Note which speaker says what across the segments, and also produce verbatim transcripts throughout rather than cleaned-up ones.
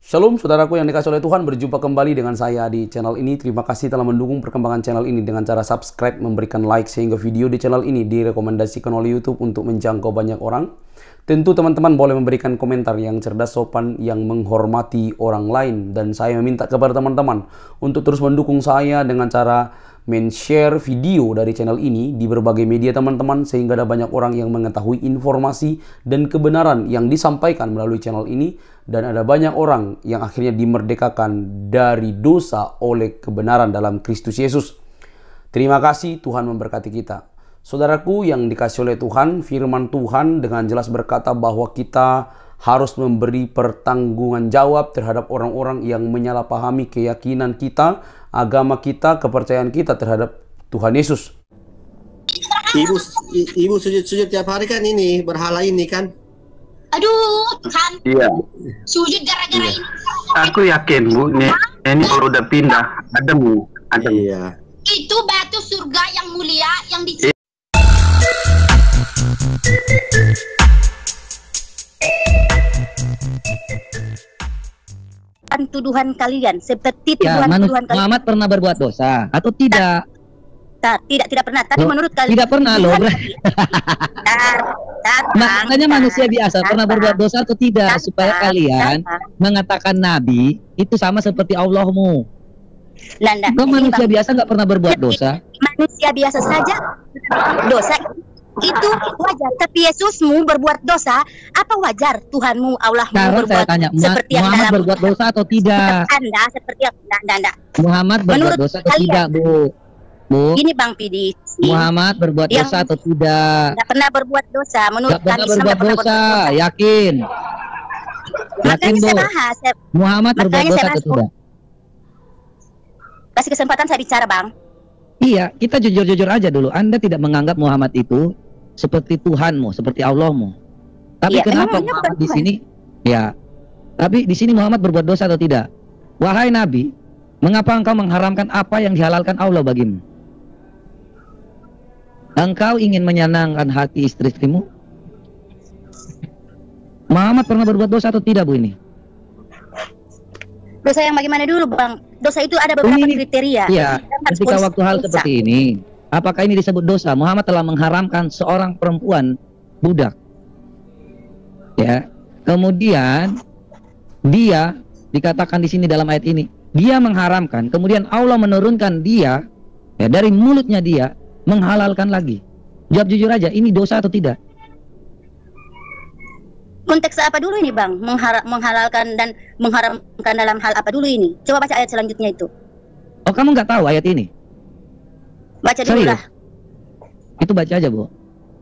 Speaker 1: Shalom saudaraku yang dikasih oleh Tuhan, berjumpa kembali dengan saya di channel ini. Terima kasih telah mendukung perkembangan channel ini dengan cara subscribe, memberikan like, sehingga video di channel ini direkomendasikan oleh YouTube untuk menjangkau banyak orang. Tentu teman-teman boleh memberikan komentar yang cerdas, sopan, yang menghormati orang lain. Dan saya meminta kepada teman-teman untuk terus mendukung saya dengan cara men-share video dari channel ini di berbagai media teman-teman, sehingga ada banyak orang yang mengetahui informasi dan kebenaran yang disampaikan melalui channel ini, dan ada banyak orang yang akhirnya dimerdekakan dari dosa oleh kebenaran dalam Kristus Yesus. Terima kasih, Tuhan memberkati kita. Saudaraku yang dikasih oleh Tuhan, firman Tuhan dengan jelas berkata bahwa kita harus memberi pertanggungan jawab terhadap orang-orang yang menyalahpahami keyakinan kita, agama kita, kepercayaan kita terhadap Tuhan Yesus.
Speaker 2: Ibu, ibu sujud-sujud tiap hari kan ini, berhala ini kan?
Speaker 3: Aduh, Tuhan.
Speaker 4: Iya.
Speaker 3: Sujud gara-gara
Speaker 2: Iya.
Speaker 3: ini.
Speaker 4: Aku yakin Bu, nih ini kalau udah pindah, ada Bu, ada Bu.
Speaker 2: Iya.
Speaker 3: Itu batu surga yang mulia yang di
Speaker 5: tuduhan kalian seperti
Speaker 6: Ya,
Speaker 5: tuduhan
Speaker 6: Manu-
Speaker 5: tuduhan kalian.
Speaker 6: Muhammad pernah berbuat dosa atau tidak?
Speaker 5: Tak, tidak tidak pernah. Tapi
Speaker 6: Loh,
Speaker 5: menurut kalian
Speaker 6: tidak pernah loh.
Speaker 5: Tuhan- Tar, tar,
Speaker 6: Makanya
Speaker 5: tar,
Speaker 6: manusia biasa
Speaker 5: tar,
Speaker 6: pernah
Speaker 5: tar,
Speaker 6: berbuat dosa atau tidak,
Speaker 5: tar,
Speaker 6: supaya
Speaker 5: tar,
Speaker 6: kalian
Speaker 5: tar.
Speaker 6: mengatakan nabi itu sama seperti Allahmu.
Speaker 5: Nah, nah,
Speaker 6: Kau
Speaker 5: ini
Speaker 6: manusia
Speaker 5: Bang,
Speaker 6: biasa nggak pernah berbuat dosa?
Speaker 5: manusia biasa saja dosa itu wajar. Tapi Yesusmu berbuat dosa, apa wajar Tuhanmu Allahmu
Speaker 6: Sekarang saya
Speaker 5: berbuat
Speaker 6: tanya, Mu-
Speaker 5: seperti yang
Speaker 6: Muhammad
Speaker 5: dalam
Speaker 6: berbuat dosa atau tidak?
Speaker 5: Anda seperti yang nah, nah, nah.
Speaker 6: Muhammad berbuat
Speaker 5: Menurut
Speaker 6: dosa atau
Speaker 5: kalian-
Speaker 6: tidak, Bu? Bu,
Speaker 5: Ini Bang Pidi,
Speaker 6: Muhammad berbuat
Speaker 5: Yang-
Speaker 6: dosa atau tidak?
Speaker 5: nggak pernah berbuat dosa. Menurut
Speaker 6: Nggak pernah
Speaker 5: kami Islam
Speaker 6: berbuat
Speaker 5: nggak pernah
Speaker 6: dosa,
Speaker 5: berbuat dosa.
Speaker 6: yakin? Yakin,
Speaker 5: Makanya
Speaker 6: Bu?
Speaker 5: saya bahas, saya
Speaker 6: Muhammad berbuat
Speaker 5: Makanya
Speaker 6: dosa
Speaker 5: saya
Speaker 6: atau
Speaker 5: bahas,
Speaker 6: tidak?
Speaker 5: kasih kesempatan saya bicara, Bang.
Speaker 6: Iya, kita jujur-jujur aja dulu. Anda tidak menganggap Muhammad itu seperti Tuhanmu, seperti Allahmu. Tapi
Speaker 5: Iya,
Speaker 6: kenapa
Speaker 5: emang dia
Speaker 6: Muhammad
Speaker 5: bukan
Speaker 6: di
Speaker 5: Tuhan.
Speaker 6: sini? Ya, tapi di sini Muhammad berbuat dosa atau tidak? Wahai Nabi, mengapa engkau mengharamkan apa yang dihalalkan Allah bagimu? Engkau ingin menyenangkan hati istri-istrimu? Muhammad pernah berbuat dosa atau tidak, Bu ini?
Speaker 5: Dosa yang bagaimana dulu, Bang? Dosa itu ada beberapa
Speaker 6: Ini-
Speaker 5: kriteria.
Speaker 6: Iya,
Speaker 5: Dan harus
Speaker 6: ketika
Speaker 5: dosa.
Speaker 6: waktu hal seperti ini, apakah ini disebut dosa? Muhammad telah mengharamkan seorang perempuan budak. Ya, kemudian dia dikatakan di sini dalam ayat ini, dia mengharamkan, kemudian Allah menurunkan dia, ya, dari mulutnya dia menghalalkan lagi. Jawab jujur aja, ini dosa atau tidak?
Speaker 5: Konteks apa dulu ini, Bang? Menghara- menghalalkan dan mengharamkan dalam hal apa dulu ini? Coba baca ayat selanjutnya itu.
Speaker 6: Oh, kamu nggak tahu ayat ini?
Speaker 5: Baca dulu
Speaker 6: Serius?
Speaker 5: lah.
Speaker 6: Itu baca aja, Bu.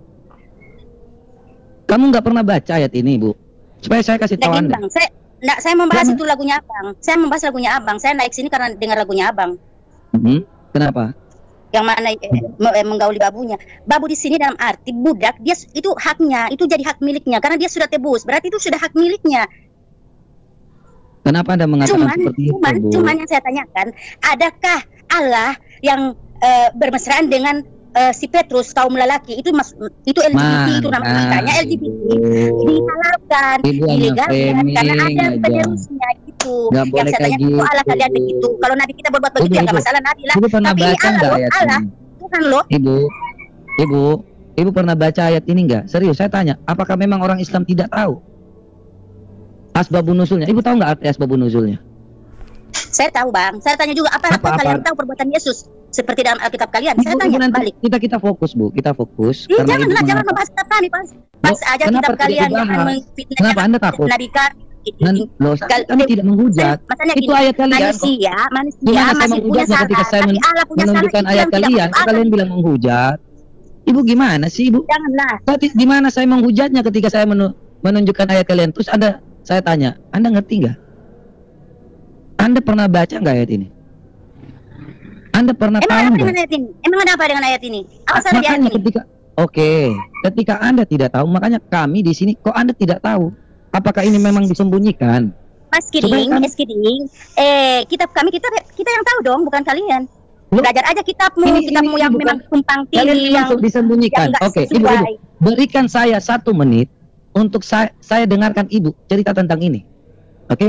Speaker 6: Kamu nggak pernah baca ayat ini, Bu? Supaya saya kasih tahu
Speaker 5: Nah, gini,
Speaker 6: Anda.
Speaker 5: Bang, saya nggak, saya membahas
Speaker 6: Jangan.
Speaker 5: itu lagunya Abang. Saya membahas lagunya Abang. Saya naik sini karena dengar lagunya Abang.
Speaker 6: Mhm. Kenapa?
Speaker 5: Yang mana eh, me- eh, menggauli babunya. Babu di sini dalam arti budak, dia s- itu haknya, itu jadi hak miliknya karena dia sudah tebus. Berarti itu sudah hak miliknya.
Speaker 6: Kenapa Anda mengatakan
Speaker 5: Cuman,
Speaker 6: seperti
Speaker 5: cuman,
Speaker 6: itu, Bu?
Speaker 5: cuman yang saya tanyakan, adakah Allah yang eh, bermesraan dengan eh, si Petrus kaum lelaki itu mas, itu L G B T itu nama
Speaker 6: Mana,
Speaker 5: katanya L G B T
Speaker 6: Ibu?
Speaker 5: dihalalkan,
Speaker 6: Ibu hanya
Speaker 5: dilegalkan
Speaker 6: framing
Speaker 5: karena ada
Speaker 6: aja.
Speaker 5: penerusnya gitu.
Speaker 6: Nggak
Speaker 5: Yang
Speaker 6: boleh
Speaker 5: saya
Speaker 6: kayak
Speaker 5: tanyakan, kok Allah
Speaker 6: gitu,
Speaker 5: kalian
Speaker 6: Bu.
Speaker 5: begitu? Kalau Nabi kita berbuat begitu
Speaker 6: Ibu,
Speaker 5: ya nggak
Speaker 6: Ibu.
Speaker 5: masalah Nabi lah.
Speaker 6: Ibu pernah
Speaker 5: Tapi ini
Speaker 6: baca
Speaker 5: Allah
Speaker 6: nggak
Speaker 5: loh,
Speaker 6: ayat
Speaker 5: Allah
Speaker 6: ini?
Speaker 5: Tuhan loh.
Speaker 6: Ibu, Ibu, Ibu pernah baca ayat ini nggak? Serius, saya tanya, apakah memang orang Islam tidak tahu asbabun nuzulnya? Ibu tahu nggak arti asbabun nuzulnya?
Speaker 5: Saya tahu, Bang. Saya tanya juga apa,
Speaker 6: Apa,
Speaker 5: apa kalian
Speaker 6: apa?
Speaker 5: tahu perbuatan Yesus seperti dalam Alkitab kalian? Saya
Speaker 6: Ibu,
Speaker 5: tanya
Speaker 6: Ibu, nanti
Speaker 5: balik.
Speaker 6: kita kita fokus, Bu, kita fokus.
Speaker 5: Ih,
Speaker 6: karena
Speaker 5: janganlah,
Speaker 6: Ibu
Speaker 5: jangan
Speaker 6: mengatakan-
Speaker 5: membahas kitab kami, Pas. Pas
Speaker 6: Loh,
Speaker 5: aja
Speaker 6: kenapa
Speaker 5: kitab
Speaker 6: tidak
Speaker 5: kalian, jangan
Speaker 6: dibahas?
Speaker 5: menfitnah,
Speaker 6: Kenapa
Speaker 5: jangan
Speaker 6: Anda takut?
Speaker 5: Nabi kami.
Speaker 6: Nan- loh,
Speaker 5: Kal-
Speaker 6: kami tidak menghujat.
Speaker 5: Maksudnya
Speaker 6: Itu
Speaker 5: gini,
Speaker 6: ayat kalian.
Speaker 5: manusia, manusia
Speaker 6: Gimana saya
Speaker 5: masih punya
Speaker 6: menghujatnya
Speaker 5: salah,
Speaker 6: ketika saya
Speaker 5: tapi
Speaker 6: men-
Speaker 5: Allah punya salah
Speaker 6: menunjukkan
Speaker 5: itu
Speaker 6: ayat
Speaker 5: yang tidak
Speaker 6: kalian?
Speaker 5: masuk
Speaker 6: Kok
Speaker 5: akal.
Speaker 6: kalian bilang menghujat? Ibu gimana sih, Ibu?
Speaker 5: Janganlah.
Speaker 6: Berarti di mana saya menghujatnya ketika saya menu- menunjukkan ayat kalian? Terus Anda, saya tanya, Anda ngerti nggak? Anda pernah baca nggak ayat ini? Anda pernah
Speaker 5: Emang
Speaker 6: tahu
Speaker 5: ada apa
Speaker 6: nggak?
Speaker 5: dengan ayat ini? Emang ada apa dengan ayat ini? Apa salah di ayat
Speaker 6: Makanya
Speaker 5: ini?
Speaker 6: ketika, oke, ketika Anda tidak tahu, makanya kami di sini, kok Anda tidak tahu? Apakah ini memang disembunyikan?
Speaker 5: Mas
Speaker 6: Supaya
Speaker 5: Kidding,
Speaker 6: kami-
Speaker 5: Mas Kidding, eh kitab kami kita kita yang tahu dong, bukan kalian.
Speaker 6: Loh,
Speaker 5: Belajar aja kitabmu,
Speaker 6: ini-
Speaker 5: kitabmu
Speaker 6: ini
Speaker 5: yang
Speaker 6: bukan-
Speaker 5: memang tumpang
Speaker 6: Kalian
Speaker 5: tindih,
Speaker 6: bilang
Speaker 5: yang
Speaker 6: disembunyikan.
Speaker 5: yang nggak
Speaker 6: Oke, Ibu,
Speaker 5: sesuai.
Speaker 6: Ibu, berikan saya satu menit untuk saya, saya dengarkan Ibu cerita tentang ini. Oke,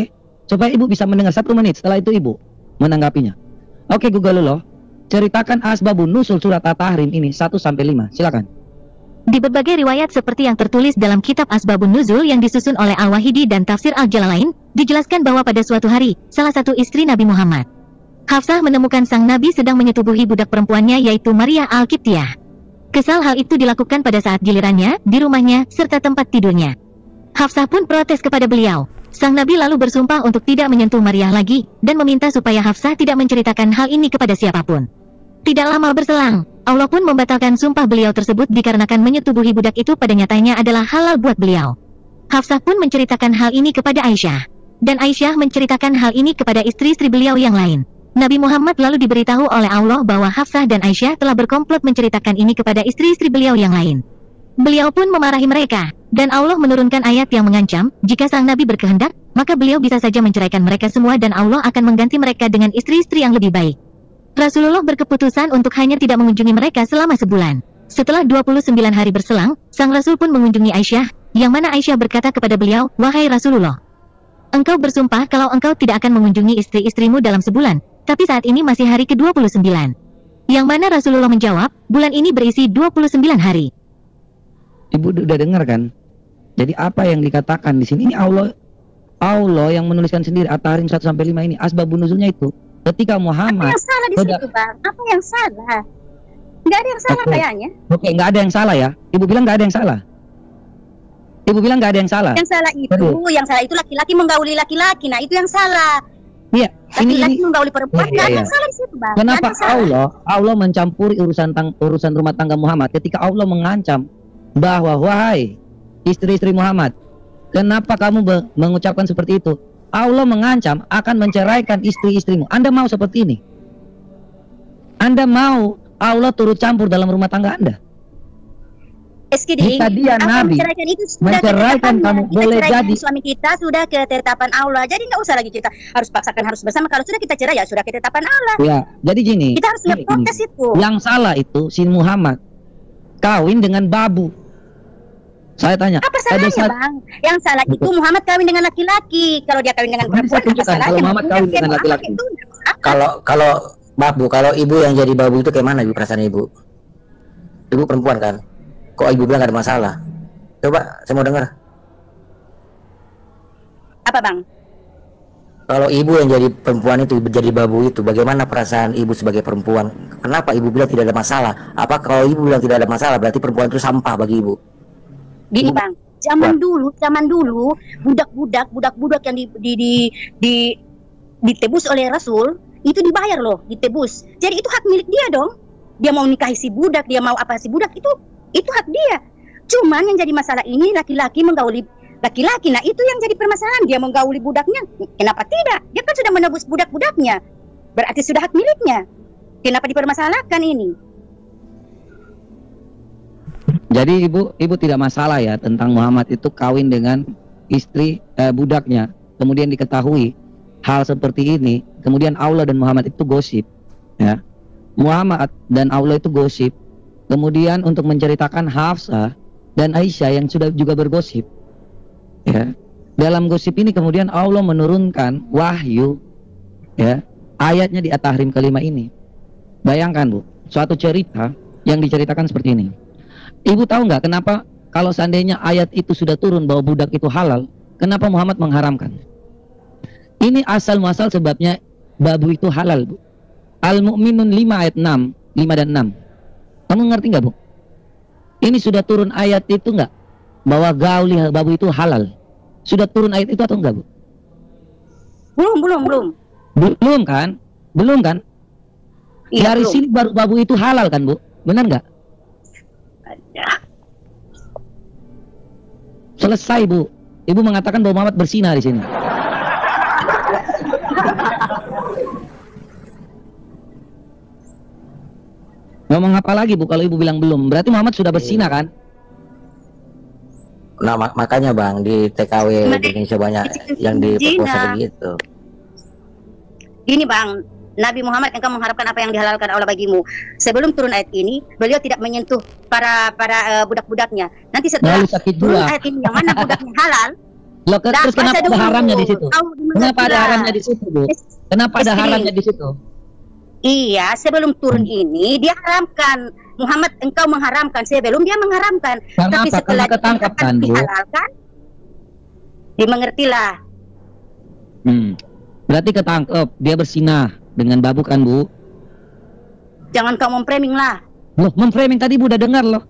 Speaker 6: supaya ibu bisa mendengar. Satu menit setelah itu ibu menanggapinya. Oke Google lo, ceritakan asbabun nuzul surat At-Tahrim ini satu sampai lima. Silakan.
Speaker 7: Di berbagai riwayat seperti yang tertulis dalam kitab Asbabun Nuzul yang disusun oleh Al-Wahidi dan Tafsir Al-Jalalain, dijelaskan bahwa pada suatu hari, salah satu istri Nabi Muhammad, Hafsah, menemukan sang Nabi sedang menyetubuhi budak perempuannya yaitu Maria Al-Qibtiyah. Kesal hal itu dilakukan pada saat gilirannya, di rumahnya, serta tempat tidurnya. Hafsah pun protes kepada beliau. Sang Nabi lalu bersumpah untuk tidak menyentuh Maria lagi, dan meminta supaya Hafsah tidak menceritakan hal ini kepada siapapun. Tidak lama berselang, Allah pun membatalkan sumpah beliau tersebut dikarenakan menyetubuhi budak itu pada nyatanya adalah halal buat beliau. Hafsah pun menceritakan hal ini kepada Aisyah, dan Aisyah menceritakan hal ini kepada istri-istri beliau yang lain. Nabi Muhammad lalu diberitahu oleh Allah bahwa Hafsah dan Aisyah telah berkomplot menceritakan ini kepada istri-istri beliau yang lain. Beliau pun memarahi mereka, dan Allah menurunkan ayat yang mengancam, jika sang Nabi berkehendak, maka beliau bisa saja menceraikan mereka semua dan Allah akan mengganti mereka dengan istri-istri yang lebih baik. Rasulullah berkeputusan untuk hanya tidak mengunjungi mereka selama sebulan. Setelah dua puluh sembilan hari berselang, sang Rasul pun mengunjungi Aisyah, yang mana Aisyah berkata kepada beliau, "Wahai Rasulullah, engkau bersumpah kalau engkau tidak akan mengunjungi istri-istrimu dalam sebulan, tapi saat ini masih hari ke dua puluh sembilan. Yang mana Rasulullah menjawab, bulan ini berisi dua puluh sembilan hari.
Speaker 6: Ibu udah dengar kan? Jadi apa yang dikatakan di sini ini Allah Allah yang menuliskan sendiri At-Tahrim satu sampai lima ini asbabun nuzulnya itu ketika Muhammad.
Speaker 5: Apa yang salah di situ, Bang? Apa yang salah? Nggak ada yang salah
Speaker 6: Oke.
Speaker 5: kayaknya.
Speaker 6: Oke, nggak ada yang salah ya. Ibu bilang nggak ada yang salah. Ibu bilang nggak ada yang salah.
Speaker 5: Yang salah itu,
Speaker 6: Betul.
Speaker 5: yang salah itu laki-laki menggauli laki-laki. Nah, itu yang salah.
Speaker 6: Iya, ini
Speaker 5: Laki-laki
Speaker 6: ini
Speaker 5: menggauli perempuan,
Speaker 6: Iya,
Speaker 5: nggak
Speaker 6: iya,
Speaker 5: ada
Speaker 6: iya.
Speaker 5: yang salah di situ, Bang.
Speaker 6: kenapa
Speaker 5: Nggak ada yang salah.
Speaker 6: Allah Allah mencampuri urusan tang, urusan rumah tangga Muhammad ketika Allah mengancam bahwa wahai istri-istri Muhammad, kenapa kamu be- mengucapkan seperti itu? Allah mengancam akan menceraikan istri-istrimu. Anda mau seperti ini? Anda mau Allah turut campur dalam rumah tangga Anda?
Speaker 5: Eskidi,
Speaker 6: Jika dia
Speaker 5: apa
Speaker 6: Nabi
Speaker 5: menceraikan itu sudah
Speaker 6: menceraikan
Speaker 5: ketetapannya.
Speaker 6: kamu,
Speaker 5: Kita
Speaker 6: boleh
Speaker 5: ceraikan
Speaker 6: jadi.
Speaker 5: suami kita sudah ketetapan Allah. Jadi nggak usah lagi cerita harus paksakan harus bersama. Kalau sudah kita cerai ya sudah ketetapan Allah.
Speaker 6: Ya, jadi gini.
Speaker 5: Kita harus
Speaker 6: gini,
Speaker 5: ngeprotes
Speaker 6: gini.
Speaker 5: itu.
Speaker 6: Yang salah itu si Muhammad kawin dengan babu. Saya tanya.
Speaker 5: Apa
Speaker 6: ada
Speaker 5: salahnya,
Speaker 6: satu-
Speaker 5: Bang? Yang salah itu Muhammad kawin dengan laki-laki. Kalau dia kawin dengan
Speaker 6: Mana
Speaker 5: perempuan,
Speaker 6: saya tunjukkan
Speaker 5: apa salahnya?
Speaker 6: kalau Muhammad kawin
Speaker 5: Mungkin
Speaker 6: dengan
Speaker 5: Muhammad
Speaker 6: laki-laki.
Speaker 5: itu apa?
Speaker 8: Kalau kalau babu, kalau ibu yang jadi babu itu kayak mana ibu perasaan ibu? Ibu perempuan kan? Kok ibu bilang gak ada masalah? Coba saya mau dengar.
Speaker 5: Apa, Bang?
Speaker 8: Kalau ibu yang jadi perempuan itu jadi babu itu, bagaimana perasaan ibu sebagai perempuan? Kenapa ibu bilang tidak ada masalah? Apa kalau ibu bilang tidak ada masalah berarti perempuan itu sampah bagi ibu?
Speaker 5: Gini,
Speaker 8: Ibu-
Speaker 5: Bang. Zaman
Speaker 8: Wah.
Speaker 5: dulu, zaman dulu budak-budak, budak-budak yang di di di, di ditebus oleh Rasul itu dibayar loh, ditebus. Jadi itu hak milik dia dong. Dia mau nikahi si budak, dia mau apa si budak itu itu hak dia. Cuman yang jadi masalah ini laki-laki menggauli laki-laki. Nah, itu yang jadi permasalahan. Dia menggauli budaknya. Kenapa tidak? Dia kan sudah menebus budak-budaknya. Berarti sudah hak miliknya. Kenapa dipermasalahkan ini?
Speaker 6: Jadi ibu ibu tidak masalah ya tentang Muhammad itu kawin dengan istri eh, budaknya. Kemudian diketahui hal seperti ini. Kemudian Allah dan Muhammad itu gosip. Ya. Muhammad dan Allah itu gosip. Kemudian untuk menceritakan Hafsah dan Aisyah yang sudah juga bergosip. Ya. Dalam gosip ini kemudian Allah menurunkan wahyu, ya, ayatnya di At-Tahrim kelima ini. Bayangkan Bu, suatu cerita yang diceritakan seperti ini. Ibu tahu nggak kenapa kalau seandainya ayat itu sudah turun bahwa budak itu halal, kenapa Muhammad mengharamkan? Ini asal muasal sebabnya babu itu halal, Bu. Al-Mu'minun lima ayat enam, lima dan enam. Kamu ngerti nggak, Bu? Ini sudah turun ayat itu nggak? Bahwa gauli babu itu halal. Sudah turun ayat itu atau enggak, Bu?
Speaker 5: Belum, belum, belum.
Speaker 6: Belum kan? Belum kan?
Speaker 5: Iya,
Speaker 6: Dari
Speaker 5: belum.
Speaker 6: sini baru babu itu halal kan, Bu? Benar nggak? Selesai, Bu. Ibu mengatakan bahwa Muhammad berzina di sini. Ngomong apa lagi, Bu, kalau Ibu bilang belum? Berarti Muhammad sudah berzina kan?
Speaker 8: Nah mak- makanya bang di T K W di Indonesia banyak yang diperkosa begitu.
Speaker 5: Gini, Bang, Nabi Muhammad engkau mengharapkan apa yang dihalalkan Allah bagimu. Sebelum turun ayat ini, beliau tidak menyentuh para para uh, budak-budaknya. Nanti setelah
Speaker 6: Lalu sakit
Speaker 5: turun
Speaker 6: jiwa.
Speaker 5: ayat ini yang mana budaknya halal,
Speaker 6: Loh, ke-
Speaker 5: Dah,
Speaker 6: terus kenapa
Speaker 5: baca
Speaker 6: ada
Speaker 5: dulu.
Speaker 6: haramnya di situ?
Speaker 5: Kau
Speaker 6: Kenapa ada
Speaker 5: mengertilah.
Speaker 6: haramnya di situ, Bu?
Speaker 5: Es-
Speaker 6: Kenapa ada
Speaker 5: Istri.
Speaker 6: haramnya di situ?
Speaker 5: Iya, sebelum turun ini dia haramkan. Muhammad, engkau mengharamkan. Sebelum dia mengharamkan.
Speaker 6: Karena
Speaker 5: Tapi
Speaker 6: apa?
Speaker 5: setelah
Speaker 6: Karena ketangkap
Speaker 5: dikatakan
Speaker 6: kan, Bu?
Speaker 5: dihalalkan, dimengertilah.
Speaker 6: Hmm. Berarti ketangkep, dia bersinah dengan babu kan, Bu?
Speaker 5: Jangan kau memframing lah.
Speaker 6: Loh, memframing tadi Bu udah dengar loh.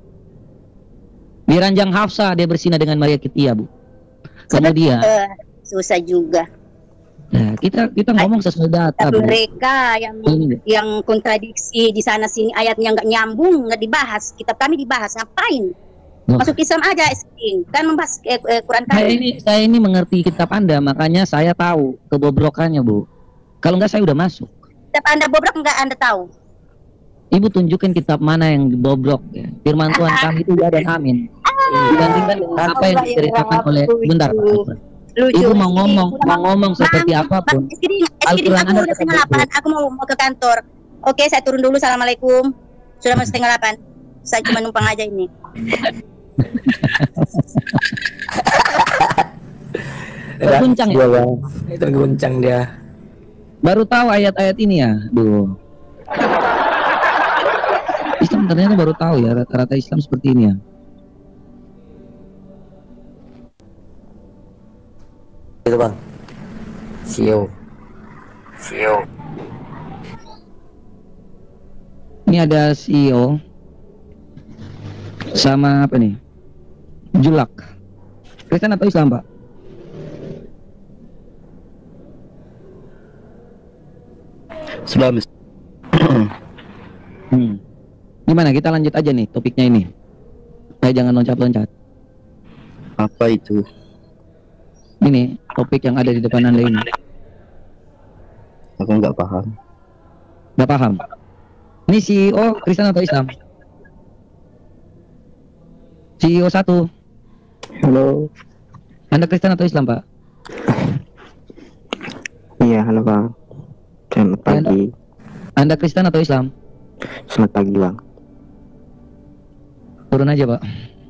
Speaker 6: Di ranjang Hafsah dia bersinah dengan Maria Kitia, Bu. Kemudian,
Speaker 5: Eh, susah juga.
Speaker 6: nah, kita kita ngomong sesuai data,
Speaker 5: Tapi
Speaker 6: Bu.
Speaker 5: mereka yang
Speaker 6: Ini.
Speaker 5: yang kontradiksi di sana sini ayatnya nggak nyambung, nggak dibahas. Kitab kami dibahas, ngapain?
Speaker 6: Loh.
Speaker 5: Masuk Islam aja, Esking. Kan membahas eh, eh, Quran
Speaker 6: Saya
Speaker 5: kami.
Speaker 6: ini saya ini mengerti kitab Anda, makanya saya tahu kebobrokannya, Bu. Kalau enggak saya udah masuk.
Speaker 5: Kitab Anda bobrok nggak Anda tahu?
Speaker 6: Ibu tunjukkan kitab mana yang bobrok ya. Firman Tuhan kami itu ya dan amin. Dibandingkan dengan apa yang diceritakan oleh bentar, Pak.
Speaker 5: Lucu.
Speaker 6: Ibu mau ngomong,
Speaker 5: Esking,
Speaker 6: mau ngomong seperti
Speaker 5: Bang,
Speaker 6: apapun.
Speaker 5: Bang, Esking, Esking,
Speaker 6: Al-Quran
Speaker 5: aku
Speaker 6: Anda
Speaker 5: udah
Speaker 6: tetap
Speaker 5: setengah
Speaker 6: bobrok.
Speaker 5: delapan. Aku mau mau ke kantor. Oke, saya turun dulu. Assalamualaikum. Sudah mau setengah delapan. Saya cuma numpang aja ini.
Speaker 6: Terguncang ya?
Speaker 8: Dia, Bang. Terguncang dia.
Speaker 6: Baru tahu ayat-ayat ini ya, Bu. Islam ternyata baru tahu ya, rata-rata Islam seperti ini ya.
Speaker 8: Itu, Bang. Sio. Sio.
Speaker 6: Ini ada C E O sama apa nih? Julak. Kristen atau Islam, Pak?
Speaker 9: Islam.
Speaker 6: Hmm. Gimana? Kita lanjut aja nih topiknya ini. Supaya jangan loncat-loncat.
Speaker 9: Apa itu?
Speaker 6: Ini topik yang ada di depan Anda ini.
Speaker 9: Aku nggak paham.
Speaker 6: Nggak paham. Ini C E O Kristen atau Islam? C E O satu.
Speaker 10: Halo.
Speaker 6: Anda Kristen atau Islam, Pak?
Speaker 10: Iya, halo Bang. Selamat pagi.
Speaker 6: Anda Kristen atau Islam?
Speaker 10: Selamat pagi, Bang.
Speaker 6: Turun aja, Pak.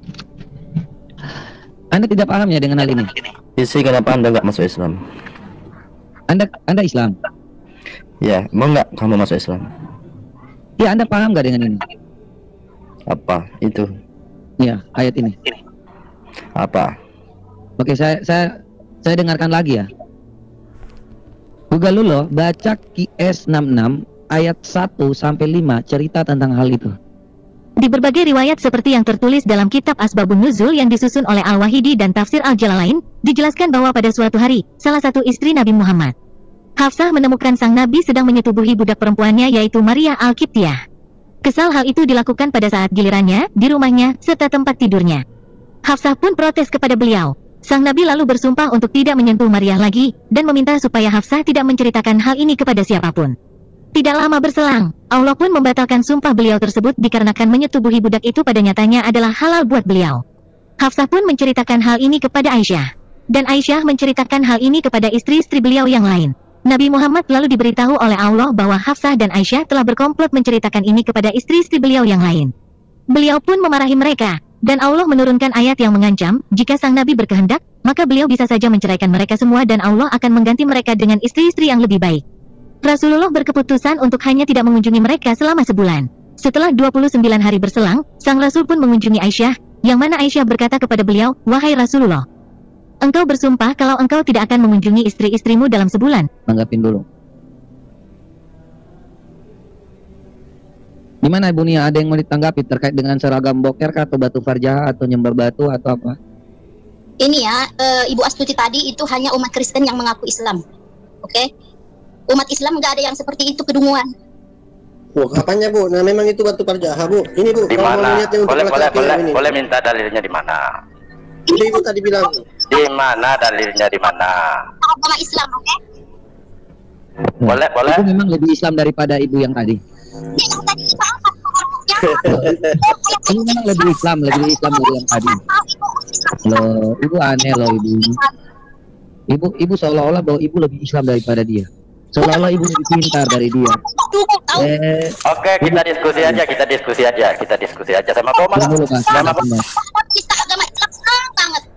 Speaker 6: Anda tidak paham ya dengan hal ini?
Speaker 9: Isi kenapa Anda nggak masuk Islam?
Speaker 6: Anda Anda Islam?
Speaker 9: Ya, mau nggak kamu masuk Islam?
Speaker 6: Ya, Anda paham nggak dengan ini?
Speaker 9: Apa itu?
Speaker 6: Ya, ayat ini.
Speaker 9: Apa?
Speaker 6: Oke, saya saya saya dengarkan lagi ya. Google dulu, baca Q S enam puluh enam ayat satu sampai lima cerita tentang hal itu.
Speaker 7: Di berbagai riwayat seperti yang tertulis dalam kitab Asbabun Nuzul yang disusun oleh Al-Wahidi dan Tafsir Al-Jalalain, dijelaskan bahwa pada suatu hari, salah satu istri Nabi Muhammad, Hafsah, menemukan sang Nabi sedang menyetubuhi budak perempuannya yaitu Maria Al-Kiptiah. Kesal hal itu dilakukan pada saat gilirannya, di rumahnya, serta tempat tidurnya. Hafsah pun protes kepada beliau. Sang Nabi lalu bersumpah untuk tidak menyentuh Maria lagi, dan meminta supaya Hafsah tidak menceritakan hal ini kepada siapapun. Tidak lama berselang, Allah pun membatalkan sumpah beliau tersebut dikarenakan menyetubuhi budak itu pada nyatanya adalah halal buat beliau. Hafsah pun menceritakan hal ini kepada Aisyah. Dan Aisyah menceritakan hal ini kepada istri-istri beliau yang lain. Nabi Muhammad lalu diberitahu oleh Allah bahwa Hafsah dan Aisyah telah berkomplot menceritakan ini kepada istri-istri beliau yang lain. Beliau pun memarahi mereka, dan Allah menurunkan ayat yang mengancam, jika sang Nabi berkehendak, maka beliau bisa saja menceraikan mereka semua dan Allah akan mengganti mereka dengan istri-istri yang lebih baik. Rasulullah berkeputusan untuk hanya tidak mengunjungi mereka selama sebulan. Setelah dua puluh sembilan hari berselang, sang Rasul pun mengunjungi Aisyah, yang mana Aisyah berkata kepada beliau, "Wahai Rasulullah, engkau bersumpah kalau engkau tidak akan mengunjungi istri-istrimu dalam sebulan."
Speaker 6: Tanggapin dulu. Gimana Ibu Nia, ada yang mau ditanggapi terkait dengan seragam boker kah, atau batu farjah atau nyembah batu atau apa?
Speaker 3: Ini ya, e, Ibu Astuti tadi itu hanya umat Kristen yang mengaku Islam. Oke? Umat Islam nggak ada yang seperti itu kedunguan.
Speaker 2: Bu, kapannya Bu? Nah memang itu batu parjaha Bu. Ini Bu,
Speaker 11: Di
Speaker 2: kalau mau
Speaker 11: mana?
Speaker 2: lihatnya untuk
Speaker 11: Boleh boleh
Speaker 2: laki-laki
Speaker 11: boleh
Speaker 2: ini.
Speaker 11: boleh minta dalilnya di mana?
Speaker 2: Ini Ibu tadi bilang.
Speaker 11: Di mana dalilnya di mana?
Speaker 3: Agama Islam, oke?
Speaker 11: Boleh boleh.
Speaker 6: Ibu memang lebih Islam daripada ibu yang tadi.
Speaker 3: Ini yang tadi kita angkat pokoknya.
Speaker 6: Ibu memang lebih Islam, lebih Islam dari yang tadi. Loh, ibu aneh loh ibu. Ibu ibu seolah-olah bahwa ibu lebih Islam daripada dia. Seolah-olah ibu lebih pintar dari dia. Eh,
Speaker 11: Oke, kita diskusi aja, kita diskusi aja, kita diskusi aja sama Koma lah.
Speaker 6: dulu Pak,
Speaker 11: Sama
Speaker 6: silakan, Mas.
Speaker 3: Kita agama Islam senang banget.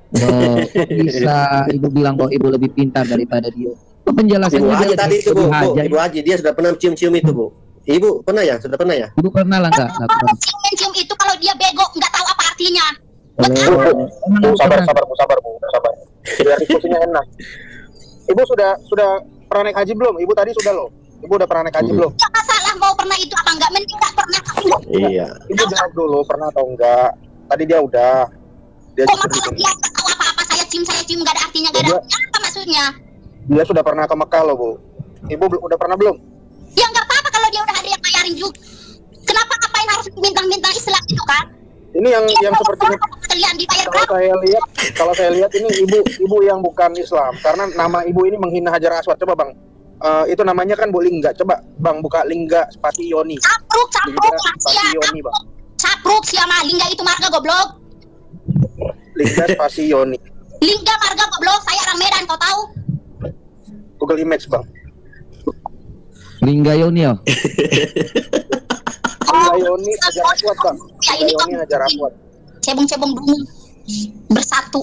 Speaker 6: Loh, kok bisa ibu bilang bahwa ibu lebih pintar daripada dia? Penjelasannya
Speaker 2: Ibu Haji
Speaker 6: dia
Speaker 2: tadi itu bu, bu,
Speaker 6: Haji.
Speaker 2: Ibu Haji dia sudah pernah cium-cium itu bu. Ibu pernah ya, sudah pernah ya?
Speaker 6: Ibu pernah lah nggak? Nggak pernah.
Speaker 3: Cium-cium itu kalau dia bego nggak tahu apa artinya.
Speaker 6: Oh,
Speaker 12: sabar, sabar, bu, sabar, bu, sabar. Biar diskusinya enak. Ibu sudah sudah pernah naik haji belum? Ibu tadi sudah loh. Ibu udah pernah naik haji belum?
Speaker 3: Nggak masalah mau pernah itu apa enggak, mending nggak pernah.
Speaker 2: Iya.
Speaker 12: Ibu jawab dulu pernah atau enggak. Tadi dia udah. Dia
Speaker 3: Kok masalah dia nggak tahu apa-apa, saya cium saya cium nggak ada artinya, nggak ada artinya apa maksudnya?
Speaker 12: Dia sudah pernah ke Mekah loh bu. Ibu bel- udah pernah belum?
Speaker 3: Ya nggak apa-apa kalau dia udah ada yang bayarin juga. Kenapa ngapain harus bintang-bintang Islam itu kan?
Speaker 12: Ini yang yang sepertinya
Speaker 3: Kalian dibayar
Speaker 12: kalau saya lihat kalau saya lihat ini ibu ibu yang bukan Islam karena nama ibu ini menghina Hajar Aswad. Coba bang, Eh, itu namanya kan Bu Lingga. Coba bang buka Lingga Spati Yoni.
Speaker 3: Sapruk, sapruk,
Speaker 12: Spati Yoni bang.
Speaker 3: sapruk siapa? Lingga itu marga goblok.
Speaker 12: Lingga Spati Yoni.
Speaker 3: Lingga marga goblok, saya orang Medan kau tahu?
Speaker 12: Google Image bang.
Speaker 6: Lingga Yoni ya.
Speaker 12: Lingga Yoni Hajar Aswad bang.
Speaker 3: Ya ini
Speaker 12: Lingga Yoni Hajar Aswad.
Speaker 3: cebong-cebong dulu bersatu.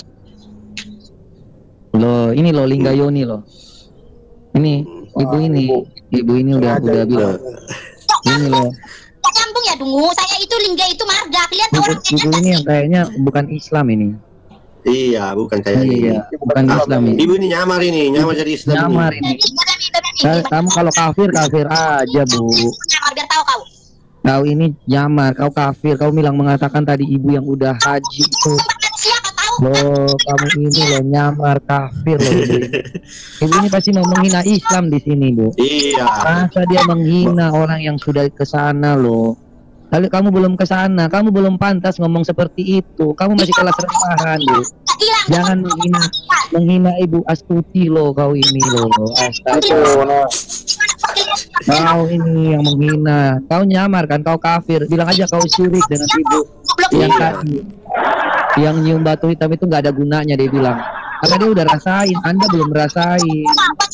Speaker 6: Loh, ini loh Lingga Yoni loh. Ini ibu ini, ibu ini udah udah bilang. Ini loh.
Speaker 3: Gak nyambung ya Dungu, saya itu Lingga itu marga. Kalian tahu orang
Speaker 6: Ibu ini yang kayaknya bukan Islam ini.
Speaker 2: Iya, bukan kayak
Speaker 6: Iya,
Speaker 2: ini.
Speaker 6: bukan Islam ini.
Speaker 2: Ibu ini nyamar ini, nyamar jadi Islam.
Speaker 6: Nyamar ini. Ka- Kamu kalau kafir kafir aja bu.
Speaker 3: Nyamar biar tahu kau.
Speaker 6: Kau ini nyamar, kau kafir. Kau bilang mengatakan tadi ibu yang udah haji itu. Loh, kamu ini loh nyamar kafir loh ibu ini. Ibu ini pasti mau menghina Islam di sini bu.
Speaker 2: Iya.
Speaker 6: Masa dia menghina orang yang sudah ke sana loh. Kalau kamu belum ke sana, kamu belum pantas ngomong seperti itu. Kamu masih kelas rendahan bu. Jangan menghina menghina Ibu Astuti loh kau ini loh. Astaga. Kau ini yang menghina. Kau nyamar kan, kau kafir. Bilang aja kau syirik dengan ibu yang tadi. Yang nyium batu hitam itu nggak ada gunanya dia bilang. Karena dia udah rasain, Anda belum rasain.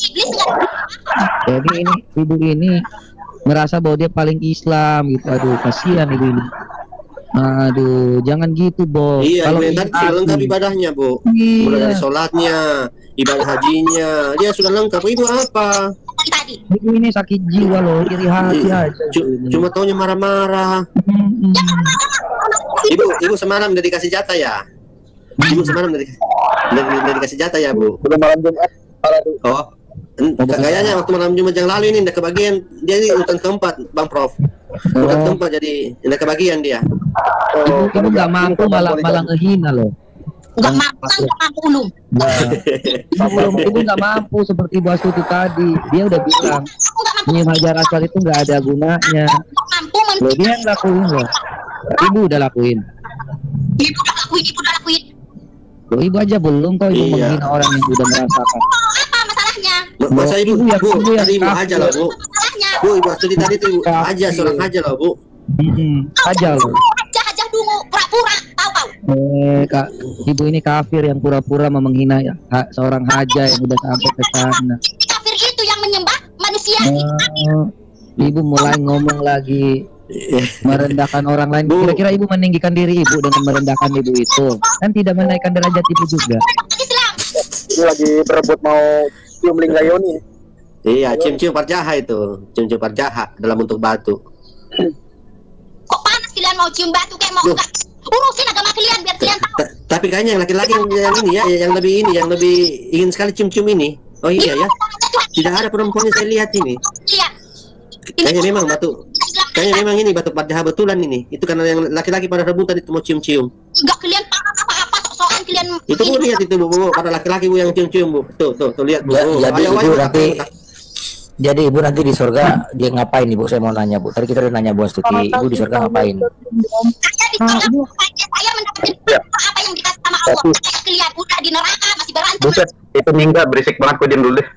Speaker 6: Jadi ini ibu ini merasa bahwa dia paling Islam gitu. Aduh, kasihan ibu ini. Aduh, jangan gitu, Bo.
Speaker 2: Iya,
Speaker 6: Kalau
Speaker 2: ibu tadi
Speaker 6: ini
Speaker 2: sudah lengkap
Speaker 6: asli.
Speaker 2: ibadahnya, Bu.
Speaker 6: Iya.
Speaker 2: Mulai dari sholatnya, ibadah hajinya, dia sudah lengkap. Ibu apa?
Speaker 6: Ibu ini sakit jiwa loh, iri hati aja.
Speaker 2: Cu- Cuma taunya marah-marah. Ibu, ibu semalam udah dikasih jatah ya? Ibu semalam udah di- udah di- udah dikasih jatah ya, Bu?
Speaker 12: Udah malam Jumat.
Speaker 2: Oh, en- kayaknya waktu malam Jumat yang lalu ini udah kebagian. Dia ini urutan keempat, Bang Prof. Urutan
Speaker 6: Oh.
Speaker 2: keempat jadi udah kebagian dia.
Speaker 6: Ibu, ibu nggak mampu malah malah ngehina loh.
Speaker 3: Nggak mampu, nggak mampu ulum.
Speaker 6: Ibu belum, ibu nggak mampu seperti Bu Astuti tadi. Dia udah bilang nyium Hajar Aswad itu nggak ada gunanya. Loh, dia yang lakuin loh. Ibu udah lakuin.
Speaker 3: Ibu udah lakuin, ibu udah lakuin.
Speaker 6: Loh, ibu aja belum kok ibu
Speaker 2: Iya.
Speaker 6: menghina orang yang udah merasakan.
Speaker 3: Apa masalahnya?
Speaker 2: Ma- Masa ibu,
Speaker 6: Ibu yang-
Speaker 2: bu,
Speaker 6: ibu yang
Speaker 2: tadi ibu
Speaker 6: kafir.
Speaker 2: aja lah, Bu. Bu, ibu Astuti tadi tuh ibu aja, seorang aja lah, Bu.
Speaker 6: Hmm, aja loh.
Speaker 3: Aja-aja dungu, pura-pura, tahu-tahu.
Speaker 6: Eh, kak, ibu ini kafir yang pura-pura mau menghina ya, ha- seorang haja yang udah sampai ke sana.
Speaker 3: Kafir itu yang menyembah manusia.
Speaker 6: Oh, ibu mulai ngomong lagi merendahkan orang lain. Kira-kira ibu meninggikan diri ibu dengan merendahkan ibu itu, kan tidak menaikkan derajat ibu juga.
Speaker 12: Ini lagi berebut mau cium Lingga Yoni.
Speaker 2: Iya, cium-cium parjaha itu, cium-cium parjaha dalam bentuk batu.
Speaker 3: Kok panas kalian mau cium batu kayak mau enggak? Urusin agama kalian biar kalian tahu.
Speaker 2: Ta- Tapi kayaknya yang laki-laki yang, yang ini ya, yang lebih ini, yang lebih ingin sekali cium-cium ini. Oh iya ya, tidak ada perempuan yang saya lihat ini.
Speaker 3: Lihat.
Speaker 2: Kayaknya memang batu, kayaknya memang ini batu parjaha betulan ini. Itu karena yang laki-laki pada rebutan itu mau cium-cium.
Speaker 3: Enggak kalian paham apa-apa sok-sokan kalian.
Speaker 2: Itu Bu lihat itu Bu, Bu, pada laki-laki Bu yang cium-cium Bu. Tuh, tuh, tuh lihat Bu.
Speaker 8: Ya,
Speaker 2: Oh,
Speaker 8: jadi
Speaker 2: ayo,
Speaker 8: ibu
Speaker 2: ayo,
Speaker 8: nanti
Speaker 2: ayo.
Speaker 8: jadi ibu nanti di surga dia ngapain ibu? Saya mau nanya bu. Tadi kita udah nanya Bu Astuti, ibu di surga ngapain?
Speaker 3: Saya mendapatkan apa yang dikasih sama Allah. Saya kalian udah di neraka masih berantem.
Speaker 4: Buset, itu mingga berisik banget, kok diam dulu deh.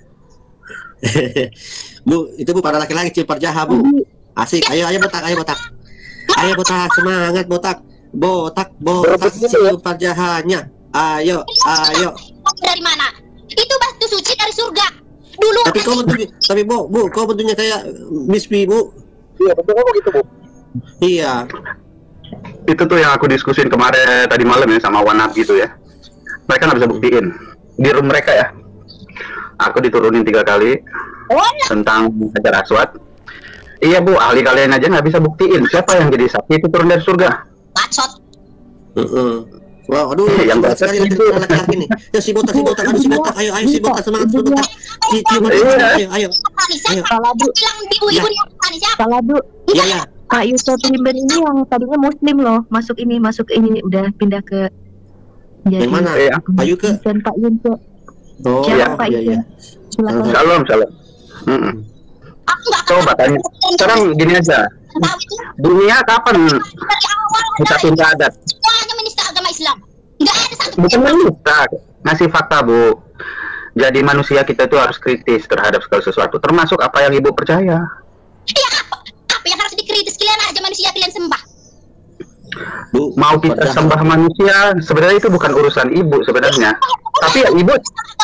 Speaker 2: Bu, itu Bu pada laki-laki cium parjaha Bu. Asik, ayo ayo botak, ayo botak. Ayo botak, semangat botak. Botak, botak cium parjahanya. Ayo, ayo.
Speaker 3: Dari mana? Itu batu suci dari surga. Dulu
Speaker 2: Tapi kau bentuknya, tapi Bu, Bu, kau bentuknya kayak Miss P Bu.
Speaker 12: Iya, betul kamu gitu Bu.
Speaker 2: Iya.
Speaker 4: Itu tuh yang aku diskusin kemarin tadi malam ya sama Wanab gitu ya. Mereka nggak bisa buktiin di room mereka ya. Aku diturunin tiga kali tentang Hajar Aswad. Iya Bu, ahli kalian aja nggak bisa buktiin siapa yang jadi sapi itu turun dari surga.
Speaker 3: Bacot.
Speaker 2: Heeh. Wah, aduh,
Speaker 4: yang
Speaker 2: semangat sekali laki-laki nih. Ya si botak, si botak, aduh si botak, ayo, ayo si botak, semangat si botak. Si cium ayo, ayo, ayo. Ayo.
Speaker 5: Kalau Bu,
Speaker 3: Ibu-ibu yang siapa?
Speaker 5: kalau Bu,
Speaker 2: Iya, ya.
Speaker 5: Pak Yusuf Limber ini yang tadinya Muslim loh, masuk ini, masuk ini, udah pindah ke.
Speaker 2: Yang mana?
Speaker 4: Ya.
Speaker 2: Pak Yuke.
Speaker 5: Dan Pak Yusuf.
Speaker 2: Oh,
Speaker 4: iya,
Speaker 5: Pak
Speaker 2: iya, iya.
Speaker 5: Silakan.
Speaker 4: Salam, salam. Mm-mm. Coba tanya. Sekarang gini aja. Dunia kapan kita pindah adat?
Speaker 3: Semuanya menista agama Islam. Enggak ada satu.
Speaker 4: Bukan menista, ngasih fakta Bu. Jadi manusia kita itu harus kritis terhadap segala sesuatu, termasuk apa yang Ibu percaya.
Speaker 3: Ya apa? Apa yang harus dikritis? Kalian aja manusia kalian sembah.
Speaker 2: Bu,
Speaker 4: mau kita sembah manusia, sebenarnya itu bukan urusan Ibu sebenarnya. Tapi ya Ibu.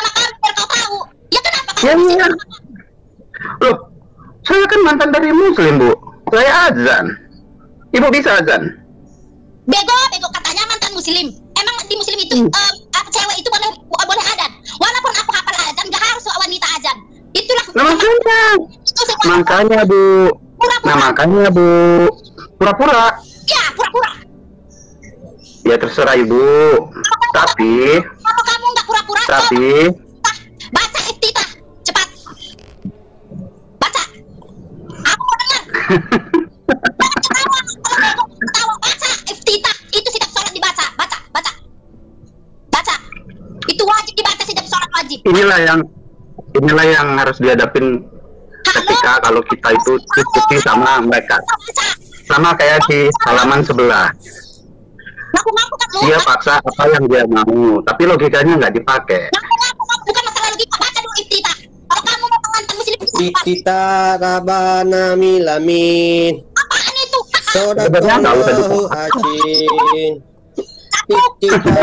Speaker 4: Ya iya. Loh, saya kan mantan dari Muslim Bu. Saya azan. Ibu bisa azan?
Speaker 3: Bego, bego katanya mantan Muslim. Emang di Muslim itu
Speaker 4: Hmm.
Speaker 3: um, apa, cewek itu boleh boleh azan. Walaupun aku hafal azan, nggak harus wanita azan. Itulah.
Speaker 4: Nah, makanya. Makanya Bu. Nah makanya Bu. Pura-pura.
Speaker 3: Ya, pura-pura.
Speaker 4: Ya terserah Ibu. Tapi.
Speaker 3: Kalau kamu nggak pura-pura,
Speaker 4: Tapi.
Speaker 3: baca iftitah cepat. Baca. Aku mau dengar. Tahu baca iftitah itu setiap sholat dibaca, baca, baca, baca. Itu wajib dibaca setiap sholat wajib.
Speaker 4: Inilah yang inilah yang harus dihadapin ketika kalau kita itu diskusi sama mereka. Sama kayak di halaman sebelah. Dia paksa apa yang dia mau, tapi logikanya nggak dipakai.
Speaker 3: Bukan masalah logika, baca dulu iftitah. Kalau kamu mau mantan Muslim,
Speaker 2: Kita rabana milamin.
Speaker 3: apaan itu?
Speaker 4: Sebenarnya nggak usah
Speaker 2: Sodaqallahu azim. Kita